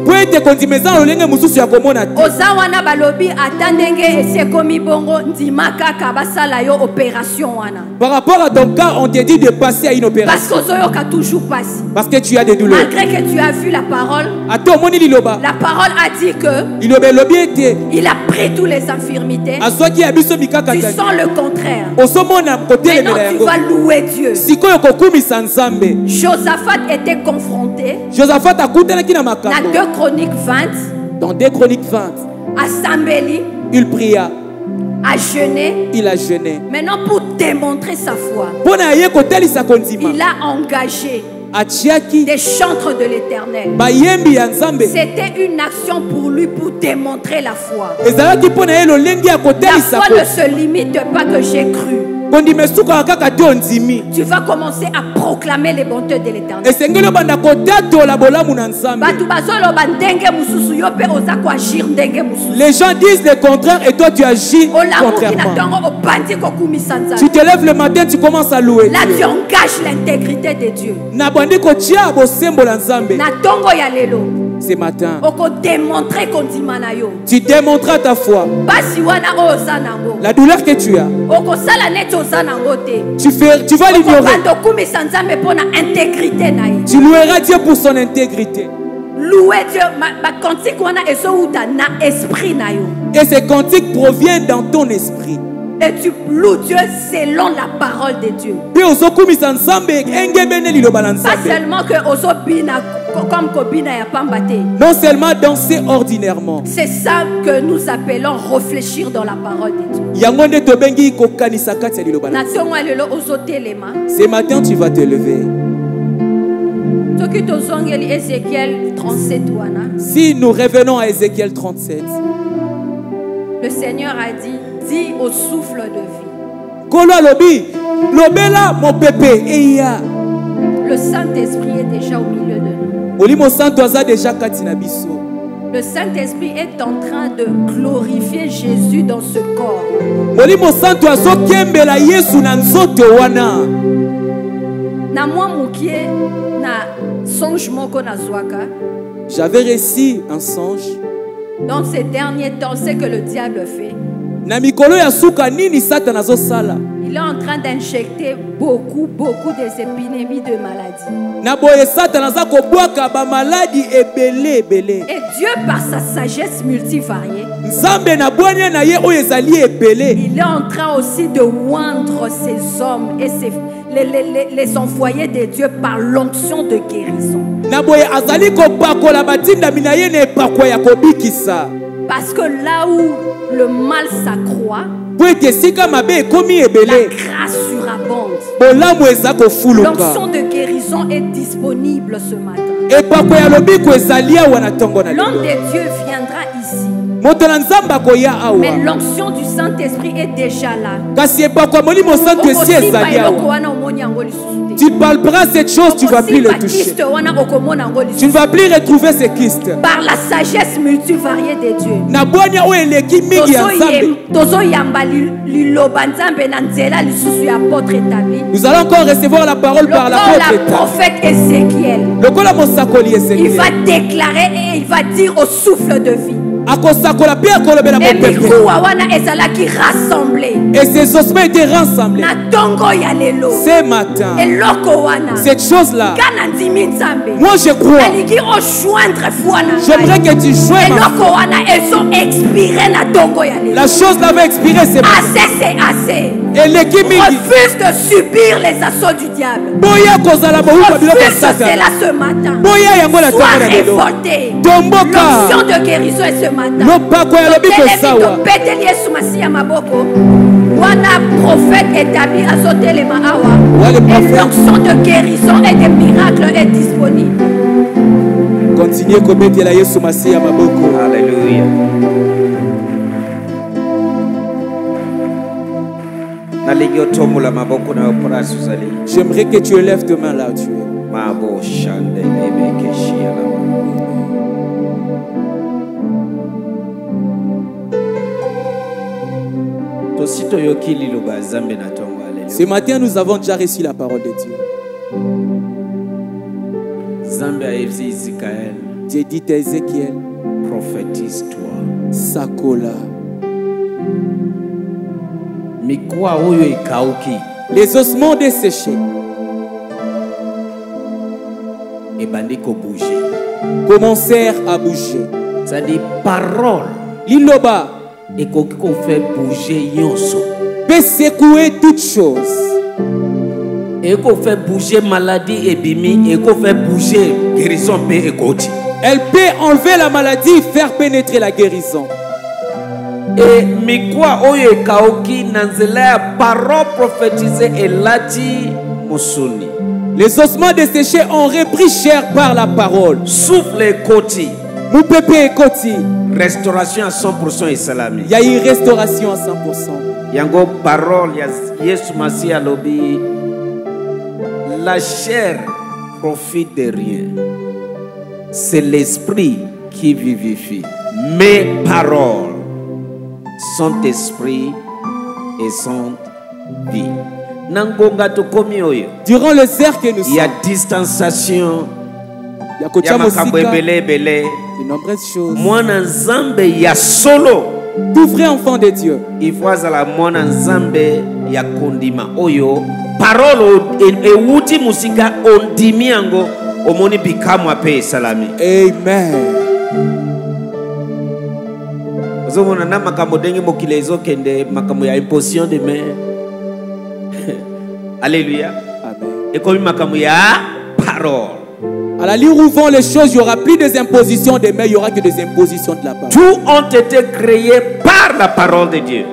Ozawana balobi atandenge esekomi bongo ndimaka kabasala yo opération wana.
Par rapport à ton cas, on te dit de passer à une opération.
Parce que toujours passé.
Parce que tu as des douleurs.
Malgré que tu as vu la parole. La parole a dit que il a pris toutes les infirmités. Tu sens le contraire. Maintenant tu vas louer Dieu. Josaphat était confronté.
Josaphat a coûté
dans deux Chroniques vingt.
Dans deux Chroniques vingt.
À Sambeli.
Il pria.
À jeûner.
Il a jeûné.
Maintenant pour démontrer sa foi. Il a engagé des chantres de l'Éternel. C'était une action pour lui pour démontrer la foi. La foi ne se limite pas que j'ai cru. Tu vas commencer à proclamer les bontés de l'Éternel.
Les gens disent le contraire et toi tu agis contrairement. Tu te lèves le matin, tu commences à louer.
Là tu engages l'intégrité de Dieu.
Ce matin,
tu
démontreras ta foi. La douleur que tu as, tu, fais, tu vas l'ignorer. Tu loueras Dieu pour son intégrité.
Louer Dieu,
et ces cantiques proviennent dans ton esprit.
Et tu loues Dieu selon la parole de Dieu. Pas seulement que Ozobina comme Kobina ya Pambate.
Non seulement danser ordinairement.
C'est ça que nous appelons réfléchir dans la parole de Dieu.
Ce matin tu vas te lever. Si nous revenons à Ézéchiel trente-sept,
le Seigneur a dit, dis au souffle de vie. Le Saint-Esprit est déjà au milieu de nous. Le Saint-Esprit est en train de glorifier Jésus dans ce corps.
Molimo Santo azokembela Yesu na nzoto wana.
Na mwa mukie na songe moko na zwaka.
J'avais réussi un songe.
Dans ces derniers temps, c'est que le diable fait.
Na mikolo ya suka nini Satan azosala?
Il est en train d'injecter beaucoup, beaucoup des épidémies de maladies.
Na boye Satan azako bwaka ba maladie ebele ebele.
Et Dieu par sa sagesse multivariée,
Nzambe na bwanya na ye oyo ezali ebele.
Il est en train aussi de oindre ces hommes et ces, les, les, les, les envoyés de Dieu par l'onction de guérison.
Na boye azali ko pakola batinda minaye ne pakwa ya kobikisa.
Parce que là où le mal s'accroît,
la
grâce surabonde. L'onction de guérison est disponible ce matin. L'homme de Dieu viendra ici. Mais l'onction du Saint-Esprit est déjà là.
Tu palperas cette chose, tu ne vas plus le toucher. Tu ne vas plus retrouver ces kystes.
Par la sagesse multivariée de Dieu.
Nous allons encore recevoir la parole par la
prophète Ézéchiel. Il va déclarer et il va dire au souffle de vie.
Et ces ossements étaient rassemblés. Ce matin, cette chose-là, moi je crois. J'aimerais que tu joignes. La chose là va expirer.
Assez, c'est assez. Refuse de subir les assauts du diable. Refuse cela ce matin. Sois révolté. L'onction de guérison est ce matin. Wana prophète établi à Sotelema Awa. Et l'onction de guérison et de miracles est disponible.
Continuez à commettre la Yesu Masiya maboko.
Alléluia.
J'aimerais que tu élèves tes mains là où tu es. Ce matin, nous avons déjà reçu la parole de Dieu. Dieu dit à Ézéchiel,
prophétise-toi.
Sakola. Les ossements desséchés commencèrent à bouger.
C'est des paroles.
Liloba.
Et qu'on fait bouger yonso.
Peut secouer toutes choses.
Et qu'on fait bouger maladie et bimi. Et qu'on fait bouger guérison et koti.
Elle peut enlever la maladie, faire pénétrer la guérison.
Et mikwa oye kaoki nanzela parole prophétisée et lati musuni.
Les ossements desséchés ont repris chair par la parole.
Souffle et koti.
Moupépé et koti.
Restauration à cent pour cent et salami.
Il y a eu restauration à cent pour cent.
Yango parole Yesu Masiya lobi. La chair profite de rien. C'est l'esprit qui vivifie. Mes paroles sont esprit et sont vie.
Durant le cercle que nous sommes,
il y a distanciation.
Il y a de nombreuses choses.
Il y a solo.
Tout vrai enfant de Dieu.
Il faut que la mwana nzambe ya kondima oyo parole e wuti musika ondimi yango omoni bikamwa pe salami.
Amen.
Ozomona na makambo denge mokile ezokende makambo ya imposition de main. Alléluia.
Amen.
Et comme makambo ya parole.
À la ligne où vont les choses, il n'y aura plus des impositions de main, il n'y aura que des impositions de la parole.
Tout ont été créés par la parole de Dieu.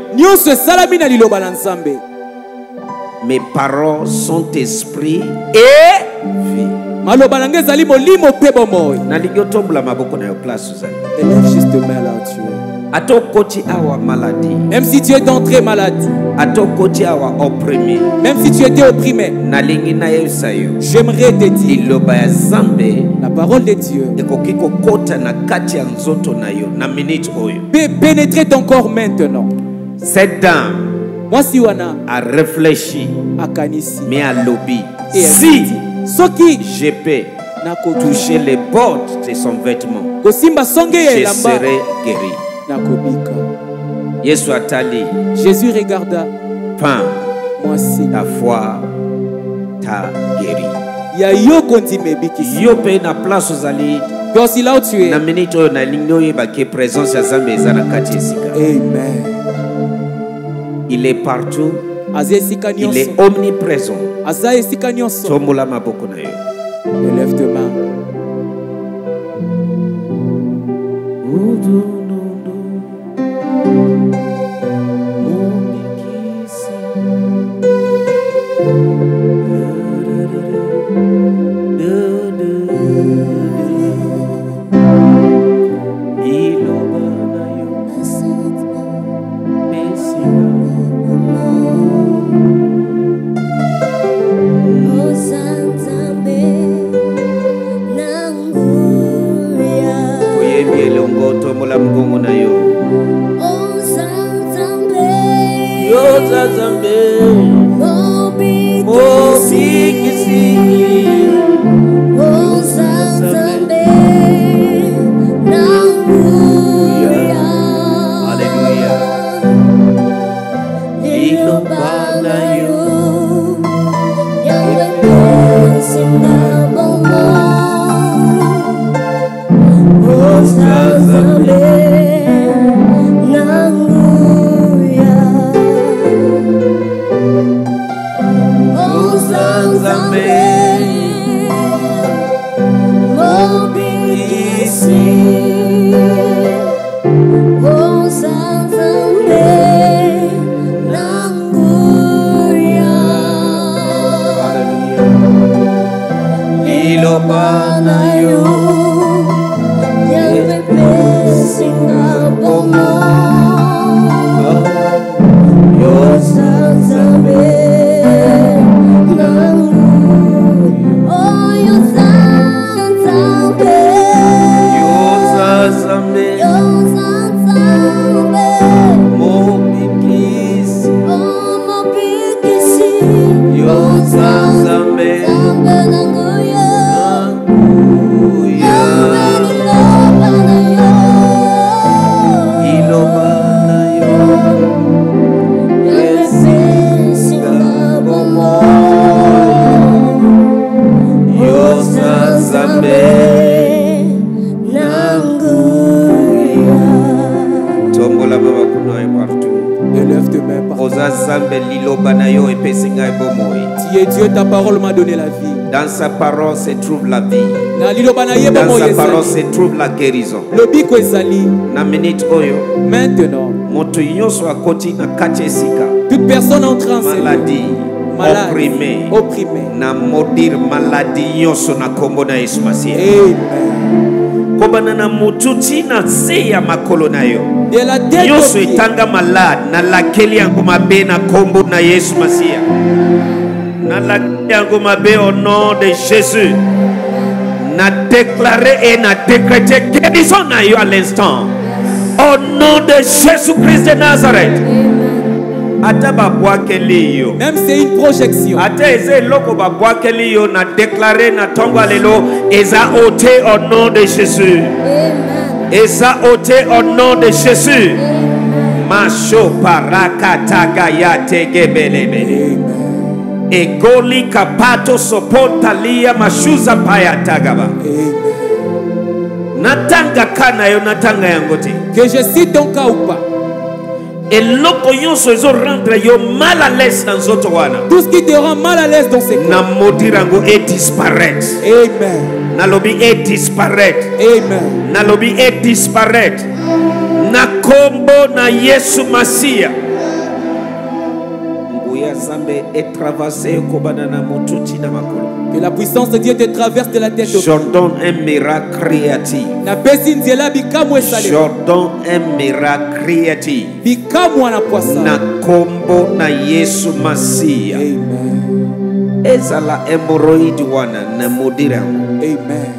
Mes paroles sont esprit et vie.
maloba na ngai ezali molimo mpe bomoi.
nalingi otombola maboko na yo place ozali.
Élève juste main là où tu es.
ata okoti awa maladie,
même si tu es entré malade,
ata okoti awa opprimé,
même si tu étais opprimé,
nalingi nayebisa yo
j'aimerais te dire
liloba ya Nzambe
la parole de Dieu
ekoki kokota na kati ya nzoto na yo na minute oyo.
peut pénétrer ton corps maintenant.
Cette dame
Mwasi wana
a réfléchi
akanisi
mais a lobby.
et
Si
soki
je peux toucher les bords de son vêtement,
kosimba songe ya
je
elamba
serai guéri.
nakobika.
Yesu atali,
Jésus regarda
femme,
mwasi,
ta foi t'a guéri.
ya yo kondima ebikisi.
Yo pe na place ozali
Toi aussi là où tu es.
na minute oyo nalingi oyeba ke présence ya Nzambe eza na kati esika.
Amen.
Il est partout.
Aza esika
Il est
nyonso.
omniprésent.
Aza esika nyonso.
Tombola maboko na yo.
Élève tes mains. Dieu, ta parole m'a donné la vie.
Dans sa parole se trouve la vie.
Dans
sa parole se trouve la guérison. Na minute oyo.
Maintenant.
Toute
personne entrant en
maladie,
malade,
opprimée,
opprimée.
Na maudire maladie yoso na kombo na Yesu Masiya.
Amen.
Kobana na mututi na seya makolo na yo.
De la tête
yoso etanga malade na lakeli yango mabe na kombo na Yesu Masiya. Na lakeli yango mabe au nom de Jésus. Na déclarer et na décréter guérison na yo à l'instant. Au nom de Jésus-Christ de Nazareth. Ata babwakeli yo.
Même c'est une projection.
Ata eze loko babwakeli yo na déclarer na tongo alelo eza ôté au nom de Jésus.
Amen.
Eza ôté au nom de Jésus. Masho parakataga ya tegebelebele. Egoli kapato sopotalia mashuza paya tagaba. Natanga kana yo natanga yangoti.
Que je cite ton cas ou pas.
Et l'okoyon se rendre yo mal à l'aise dans zoto wana.
Tout ce qui te rend mal à l'aise dans ces cas.
Na modirango et disparaître.
Amen.
Na lobi et disparaître.
Amen.
Na lobi et disparaître. Na kombo na Yesu Masiya.
Que la puissance de Dieu te traverse de la tête aux pieds.
J'ordonne un miracle créatif. J'ordonne un miracle créatif. Na kombo na Yesu Masia.
Amen.
Ezala hémorroïde wana na modira.
Amen.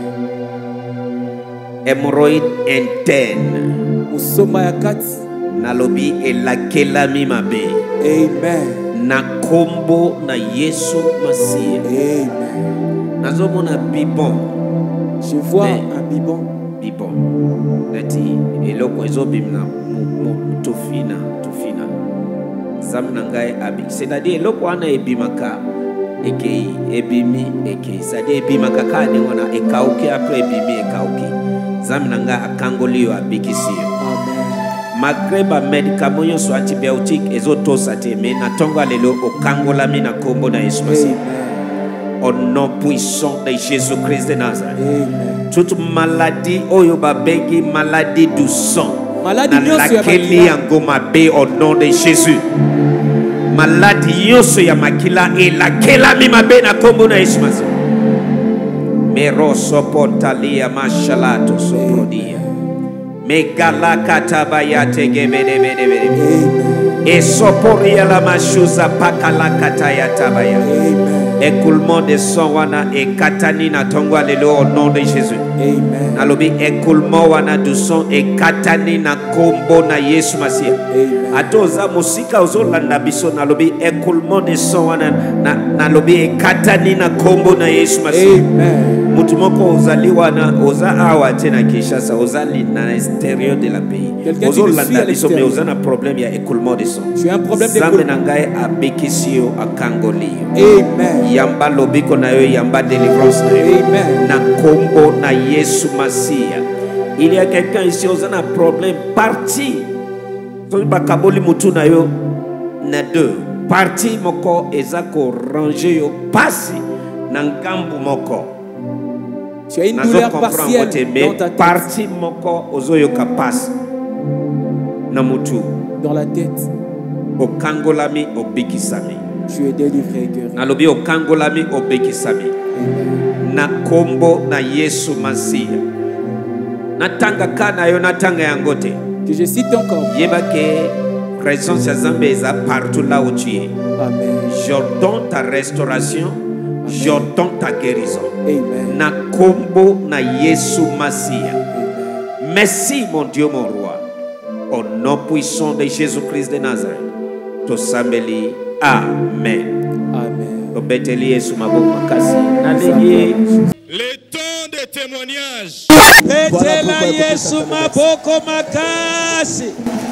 Hémorroïde interne.
Musoma ya kati.
Nalobi elakelami mabe.
Amen.
Na kombo na Yesu Masia.
Amen.
Nazomona bibon.
Je vois un bibon.
Bibon. Nati eloko ezobimna tofina tofina. Zamnangai abi. C'est-à-dire eloko wana ebimaka ekei ebimi ekei. C'est-à-dire ebimaka kane wana ekauki après ebimi ekauki. Zamnanga akangoliyo abikisiyo. Malgré ba médicaments yo so antibiotiques ezoto sateme na tonga lelo okangola mina kombo na Yesu Masia. Au nom puissant de Jésus-Christ de Nazareth.
Amen.
Toute maladie oyo babegi maladie du sang.
Maladie
na laquelle angoma be au nom de Jésus. Maladie yoso ya makila e lakela mi mabe na kombo na Yesu Masia. Mero soportalia mashalato soprodia. Megala katabaya tegebede bede bede. Et soporia la mashuza pakala kataya tabaya. Écoulement de sang wana et katani na tongwa lelo au nom de Jésus.
Amen.
Nalobi écoulement wana du sang et katani na kombo na Yesu Masia.
Amen.
Atoza musika ozolanda biso nalobi écoulement de sang wana na nalobi et katani na kombo na Yesu Masia.
Amen.
Mutu moko ozali wana oza awa tena Kinshasa ozali na l'extérieur de la pays. Ozolanda biso mais oza na problème ya écoulement de sang.
Tu as un problème
d'écoulement.
d'écoulement.
Zambe nangai abekisio akangoliyo.
Amen.
Yamba lobiko na yo yamba délivrance na yo.
Amen.
Na kombo na Yesu Masia. Il y a quelqu'un ici oza na problème parti. Soki bakaboli mutu na yo na deux. Parti moko ezako ranger yo pasi na ngambu moko.
Tu as une douleur partielle dans ta tête.
Parti moko ozoyo kapas na mutu
dans la tête.
Okangolami obikisami.
Tu es délivré, guéri.
Nalobi okangolami obikisami. Na kombo na Yesu Masia. Natanga kana yo natanga yangote.
Que je cite encore.
Yebake présence ya Nzambe eza partout là où tu es.
Amen.
J'ordonne ta restauration. J'ordonne ta guérison.
Amen.
Na kombo na Yesu Masia.
Amen.
Merci mon Dieu mon roi. Au nom puissant de Jésus-Christ de Nazareth. Tosambeli. Amen.
Amen.
Obeteli Yesu maboko makasi.
Le temps de témoignage.
Betela Yesu maboko makasi.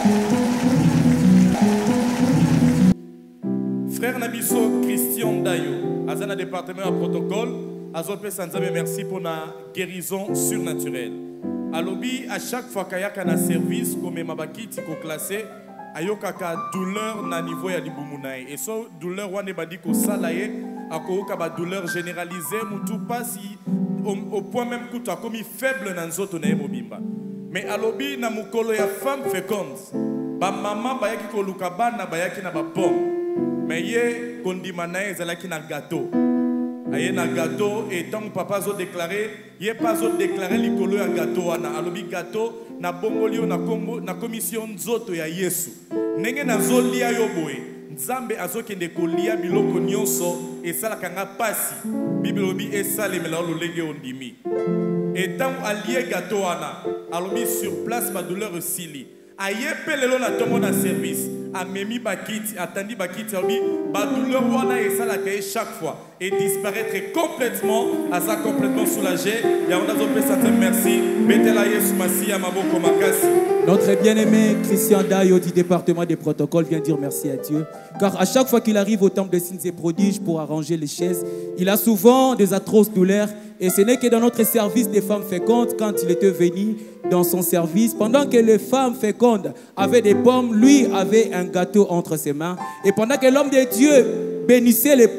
Frère Nabiso Christian Dayo, Azana département à protocole, Azopé Sanzame, merci pour la guérison surnaturelle. À lobby, à chaque fois qu'il y a un service, comme Mabaki, Tiko classé, ayokaka douleur na niveau ya libumunae. Et so douleur wane badi ko salaye, akoyoka ba douleur généralisée, mutu pasi au, au point même que tu as commis faible na nzoto na mobimba. Mais à lobby na mukolo ya femme féconde, ba maman bayaki ko luka bana bayaki na ba pomme. Mais ye kondima na ezalaki na gâteau. Aye na gâteau et tant papa zo déclaré, ye pas zo déclaré likolo ya gâteau wana alobi gâteau na bongolio na kombo na commission nzoto ya Yesu. Nenge na zolia yo boye. Nzambe azokende kolia biloko nyonso esalaka nga pasi. Bible lobi esalemela lolenge ondimi. Et tant allié gâteau wana alobi sur place ma douleur sili. Aye pelelo na tomo na service. Amemi bakiti, attendi bakiti, albi, ba douleur wana et ça la caille chaque fois et disparaître complètement, à ça complètement soulagé. Et on a fait ça, merci. Betela Yesu Masia maboko makasi.
Notre bien-aimé Christian Dayo du département des protocoles vient dire merci à Dieu. Car à chaque fois qu'il arrive au temple des signes et prodiges pour arranger les chaises, il a souvent des atroces douleurs. Et ce n'est que dans notre service des femmes fécondes, quand il était venu dans son service, pendant que les femmes fécondes avaient des pommes, lui avait un gâteau entre ses mains. Et pendant que l'homme de Dieu bénissait les pommes,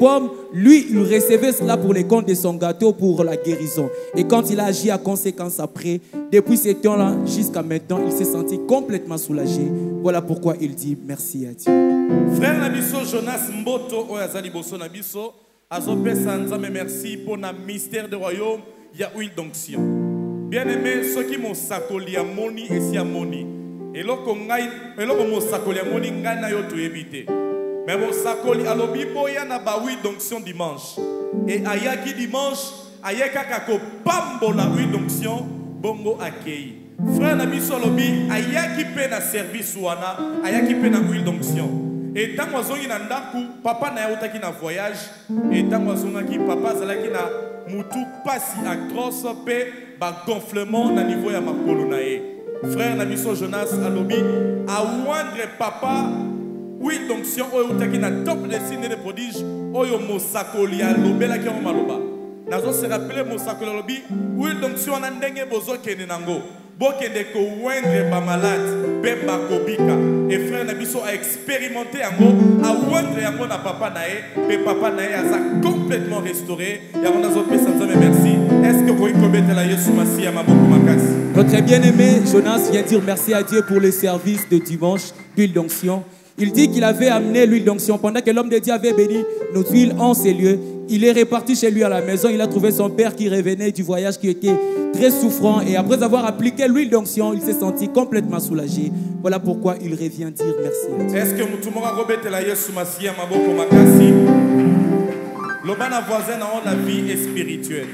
lui, il recevait cela pour les comptes de son gâteau pour la guérison. Et quand il a agi à conséquence après, depuis ce temps-là jusqu'à maintenant, il s'est senti complètement soulagé. Voilà pourquoi il dit merci à Dieu.
Frère Nabiso Jonas Mboto, Oyazali Boso Nabiso, Azope Sanzame, merci pour le mystère du royaume, il y a huile d'onction. Bien aimé, ceux qui m'ont sakoli à moni et si à moni. Et là, quand m'ont sakoli à moni, ngana yo tu éviter. Mais mon sakoli à l'obibo, il y a na huile d'onction dimanche. Et ayaki dimanche, ayaka kako pambo la huile d'onction, bongo akei. Frère Nabiso lobi, ayaki pe na service wana, ayaki pe na huile d'onction. Et tant que zongi na ndaku, papa na yotaki na voyage. Et tant que zongi papa zalaki na mutu pasi atroce pe ba gonflement na niveau ya makolo na ye. Frère Nabiso Jonas alobi, a wandre papa, oui d'onction oyo yotaki na top de signes de prodige, oyo mosakoli alobela ki on maloba. Nazo se rappeler mosakoli alobi, oui d'onction na ndenge bozo kene nango. Bokende ko wendre ba malade, be ba kobika. Et frère Nabiso a expérimenté yango, a wendre yango na papa nae, be papa nae a complètement restauré. Ya on a zopé sanzame merci. Est-ce que vous pouvez la Yesu Masi à maboko makasi?
Notre bien-aimé Jonas vient dire merci à Dieu pour le service de dimanche d'huile d'onction. Il dit qu'il avait amené l'huile d'onction pendant que l'homme de Dieu avait béni nos huiles en ces lieux. Il est reparti chez lui à la maison. Il a trouvé son père qui revenait du voyage, qui était très souffrant. Et après avoir appliqué l'huile d'onction, il s'est senti complètement soulagé. Voilà pourquoi il revient dire merci à Dieu.
Est-ce que Moutoumora Robert la Yesu Masi à maboko makasi? L'obana voisin a la vie spirituelle.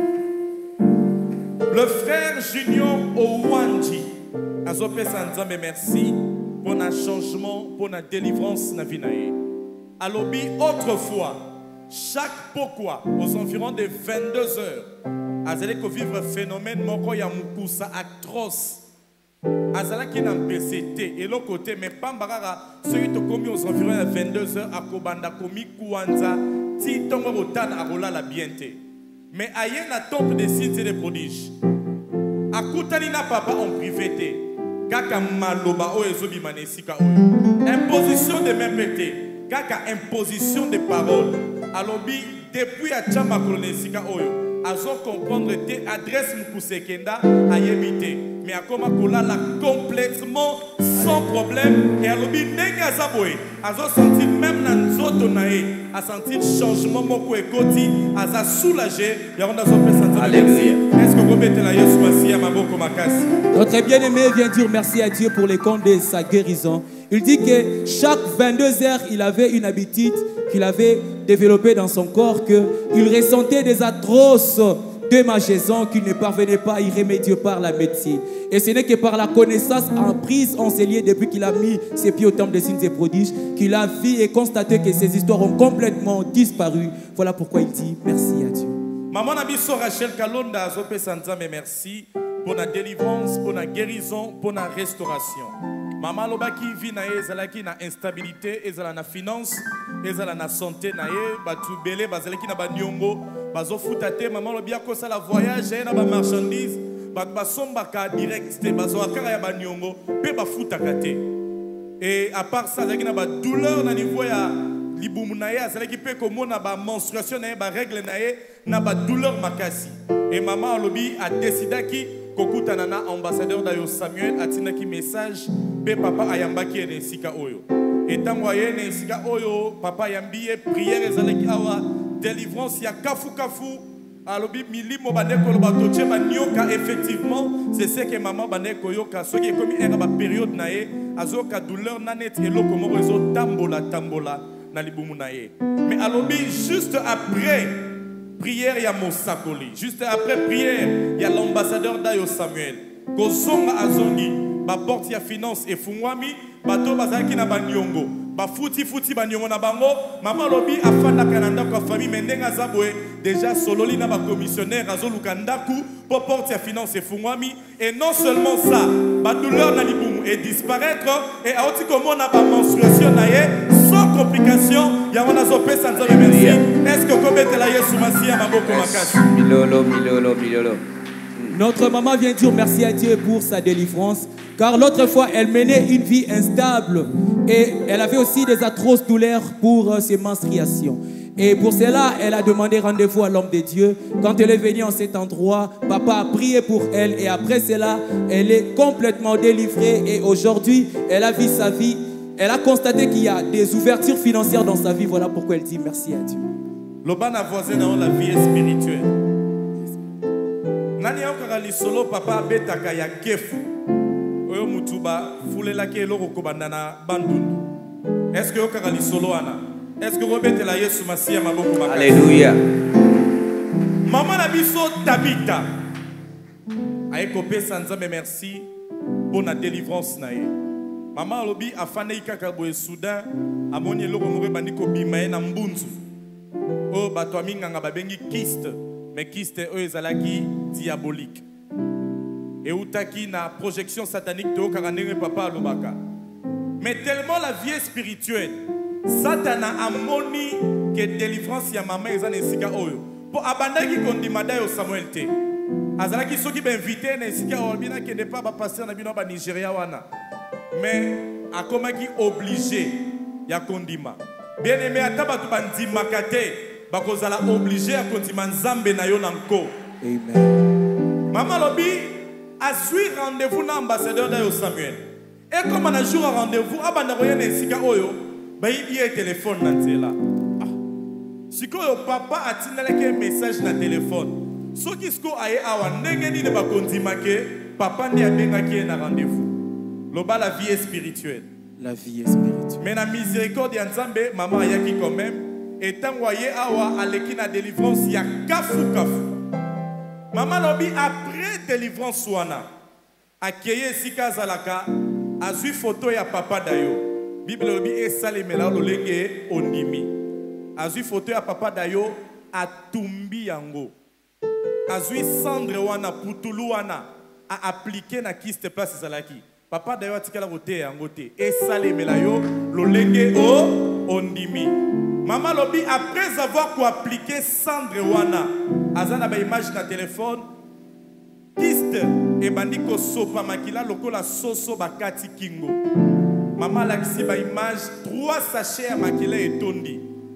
Le frère Junior Owanji a zopé sanzame merci pour un changement, pour une délivrance na vie nae. À l'obi autrefois, chaque pourquoi aux environs de vingt-deux heures, azalé ko vivre phénomène moko ya mukusa atroce. Azala qui n'a P C T et l'autre côté mais pambarara ceux qui commis aux environs de vingt-deux heures à kobanda komi kuanza ti tongo rotan a rola la bienté. Mais ayen la tombe des signes et des prodiges. Akutani na papa en privé. Kaka maloba o ezobi manesika oyo. Imposition de même pété. Kaka imposition de parole. Alobi depuis a chama kolonesika oyo. Azo comprendre tes adresses mukusekenda ayebite. Mais a koma kola la complètement sans problème. Et alobi nenge azaboye. Azo senti même na nzoto nae. A senti changement moko ekoti. Aza soulagé. Yaronda zo pe senti. Alléluia. Est-ce que vous mettez la Yesu Masi à maboko makasi?
Notre bien-aimé vient dire merci à Dieu pour les comptes de sa guérison. Il dit que chaque vingt-deux heures, il avait une habitude qu'il avait développée dans son corps, qu'il ressentait des atroces démangeaisons qu'il ne parvenait pas à y remédier par la médecine. Et ce n'est que par la connaissance en prise en ses lieux depuis qu'il a mis ses pieds au temple des signes et prodiges, qu'il a vu et constaté que ces histoires ont complètement disparu. Voilà pourquoi il dit merci à Dieu.
Maman Nabiso Rachel Kalonda Azopé Sanzame merci pour la délivrance, pour la guérison, pour la restauration. Maman Lobaki vit na ezalaki na instabilité, ezala na finance, ezala na santé na ye, batu belé bazalaki na ba nyongo, bazo futate, maman lobia ko sala voyage na ba marchandise, ba basomba ka direct, bazo akara ya ba nyongo, pe ba futaka te. Et à part ça, zalaki na ba douleur na niveau ya libumu na ye, azalaki pe komona ba menstruation na ye, ba règle na ye, na ba douleur makasi. Et maman lobi a décidé ki kokuta nana ambassadeur d'ayo Samuel atina ki message pe papa ayambaki ene sika oyo. Et tango ayene sika oyo papa yambiye prière ezalaki awa délivrance ya kafu kafu alobi milimo bandeko lo batoche banyoka effectivement c'est ce que maman bandeko yoka ce qui est comme era ba période na ye azoka douleur nanet eloko moko ezo tambola tambola na libumu na ye. Mais alobi juste après prière, il y a Mosakoli. Juste après prière, il y a l'ambassadeur d'Ayo Samuel. Kozonga azongi, ba porte ya finance et fungwami, bato bazaki na banyongo. Ba futi futi banyongo na bango, maman lobi afanda kananda kwa famille mendenga zabwe déjà sololi na ba commissionnaire azoluka ndaku pour porte ya finance et fungwami et non seulement ça, ba douleur na libumu et disparaître et aoti komona ba menstruation na ye sans complication. Yamona zopé sanzo merci. Est-ce que vous mettez la Yesu Masi à maboko makasi?
Milolo, milolo, milolo.
Notre maman vient dire merci à Dieu pour sa délivrance, car l'autre fois, elle menait une vie instable et elle avait aussi des atroces douleurs pour euh, ses menstruations. Et pour cela, elle a demandé rendez-vous à l'homme de Dieu. Quand elle est venue en cet endroit, papa a prié pour elle. Et après cela, elle est complètement délivrée. Et aujourd'hui, elle a vu sa vie. Elle a constaté qu'il y a des ouvertures financières dans sa vie. Voilà pourquoi elle dit merci à Dieu.
L'oban a voisin dans la vie spirituelle. Nani okara lisolo papa betaka ya kefu. Oyo mutuba fulela ke loko kobandana bandundu. Est-ce que okara lisolo ana? Est-ce que Robert la Yesu Masia maboko makasi?
Alléluia.
Maman na biso Tabita. Aye kopé sanzambe merci pour la délivrance na ye. Maman lobi afane ikaka boye Soudan amoni loko mure bandiko bima na mbunzu. O bato aminganga babengi kyste, mais kyste o ezalaki diabolique. Et utaki na projection satanique to karanenge papa lobaka. Mais tellement la vie est spirituelle. Satan a amoni que délivrance ya maman ezana esika oyo. Po abandaki kondimada yo Samuel te. Azalaki soki ba invité na esika oyo bina ke ne pas ba passer na bino ba Nigeria wana. Mais akomaki obligé ya kondima. Bien aimé ataba tu bandima kate bakozala obligé ya kondima nzambe na yo nanko.
Amen.
Maman lobi a suivi rendez-vous na ambassadeur da yo Samuel. Et comme on a jour à rendez-vous abanda koya na esika oyo bah il y a un téléphone dans là. Si le papa a tiré un message dans le téléphone, ce qui se passe awa ndengeni ne bakondima ke papa ne a benga ki na rendez-vous. Loba la vie est spirituelle.
La vie est spirituelle.
Mais la miséricorde de Nzambe maman ayaki quand même étant voyé awa aleki na délivrance ya kafu kafu. Maman lobi après délivrance wana akeye sika zalaka azui photo ya papa dayo. Bible lobi esalemela lolenge ondimi. Azui photo ya papa dayo atumbi yango. Azui cendre wana putulu wana a appliqué na kiste place zalaki. Papa dayo atikala rote yango te. Esalemela yo lolenge o ondimi. Maman lobi après avoir ko appliqué cendre wana azana ba image na téléphone kiste e bandiko sopa makila lokola soso bakati kingo. Maman l'a dit par image trois sachets à maquiller et tondi.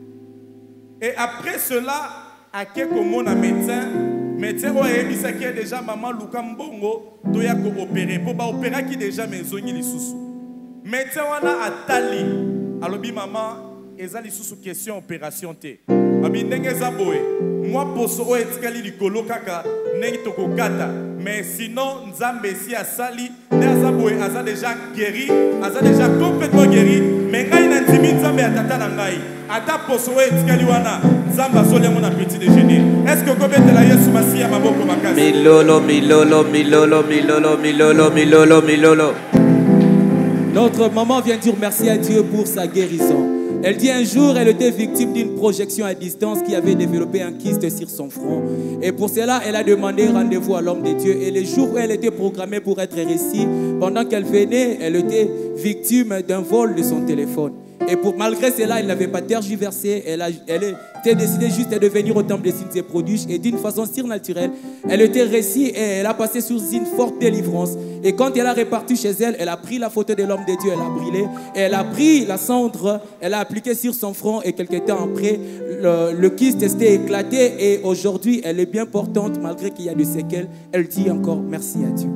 Et après cela, à quelques mots à médecin, médecin a dit que déjà maman Luka Mbongo doit opérer. Pour opérer qui déjà maison les sous. Médecin a atali. Alors bi maman, ils a les sous question opération té. Abi ndengeza boy. Moi poso o etikali likolo kaka nengi tokokata. Mais sinon Nzambe si a sali Boy a déjà guéri, a déjà complètement guéri. Mais ngai na ndimi Nzambe atata na ngai. Ata poso o etikali wana Nzamba solia mon petit déjeuner. Est-ce que kobete la Yesu Masia maboko makasi?
Milolo milolo milolo milolo milolo milolo milolo.
Notre maman vient dire merci à Dieu pour sa guérison. Elle dit un jour, elle était victime d'une projection à distance qui avait développé un kyste sur son front. Et pour cela, elle a demandé rendez-vous à l'homme de Dieu. Et le jour où elle était programmée pour être récit, pendant qu'elle venait, elle était victime d'un vol de son téléphone. Et pour, malgré cela, elle n'avait pas tergiversé. Elle, a, elle était décidée juste de venir au temple des signes et prodiges. Et d'une façon surnaturelle, elle était récit et elle a passé sous une forte délivrance. Et quand elle a reparti chez elle, elle a pris la photo de l'homme de Dieu, elle a brûlé. Et elle a pris la cendre, elle a appliqué sur son front. Et quelques temps après, le, le kyste s'était éclaté. Et aujourd'hui, elle est bien portante malgré qu'il y a des séquelles. Elle dit encore merci à Dieu.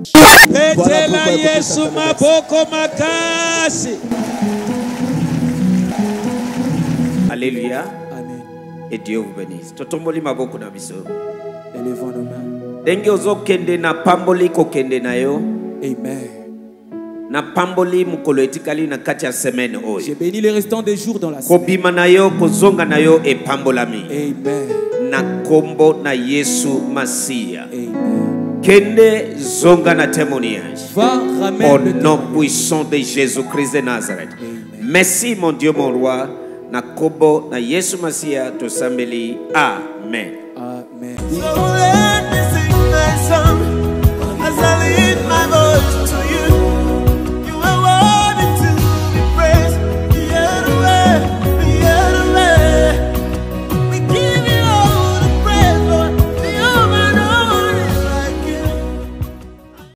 Alléluia.
Amen.
Et Dieu vous bénisse. Totomboli maboko na biso.
Élevons nos mains.
Denge ozo kende na pamboli ko kende na yo.
Amen.
Na pamboli mukolo etikali na kati ya semaine oyo.
J'ai béni les restants des jours dans la semaine.
Ko bima na yo ko zonga na yo e pambolami.
Amen.
Na kombo na Yesu Masia.
Amen.
Kende zonga na témoignage.
Va ramener
au
le
nom puissant de Jésus-Christ de Nazareth.
Amen.
Merci mon Dieu mon roi. Na kobo na Yesu Masia to sambeli. Amen.
Amen.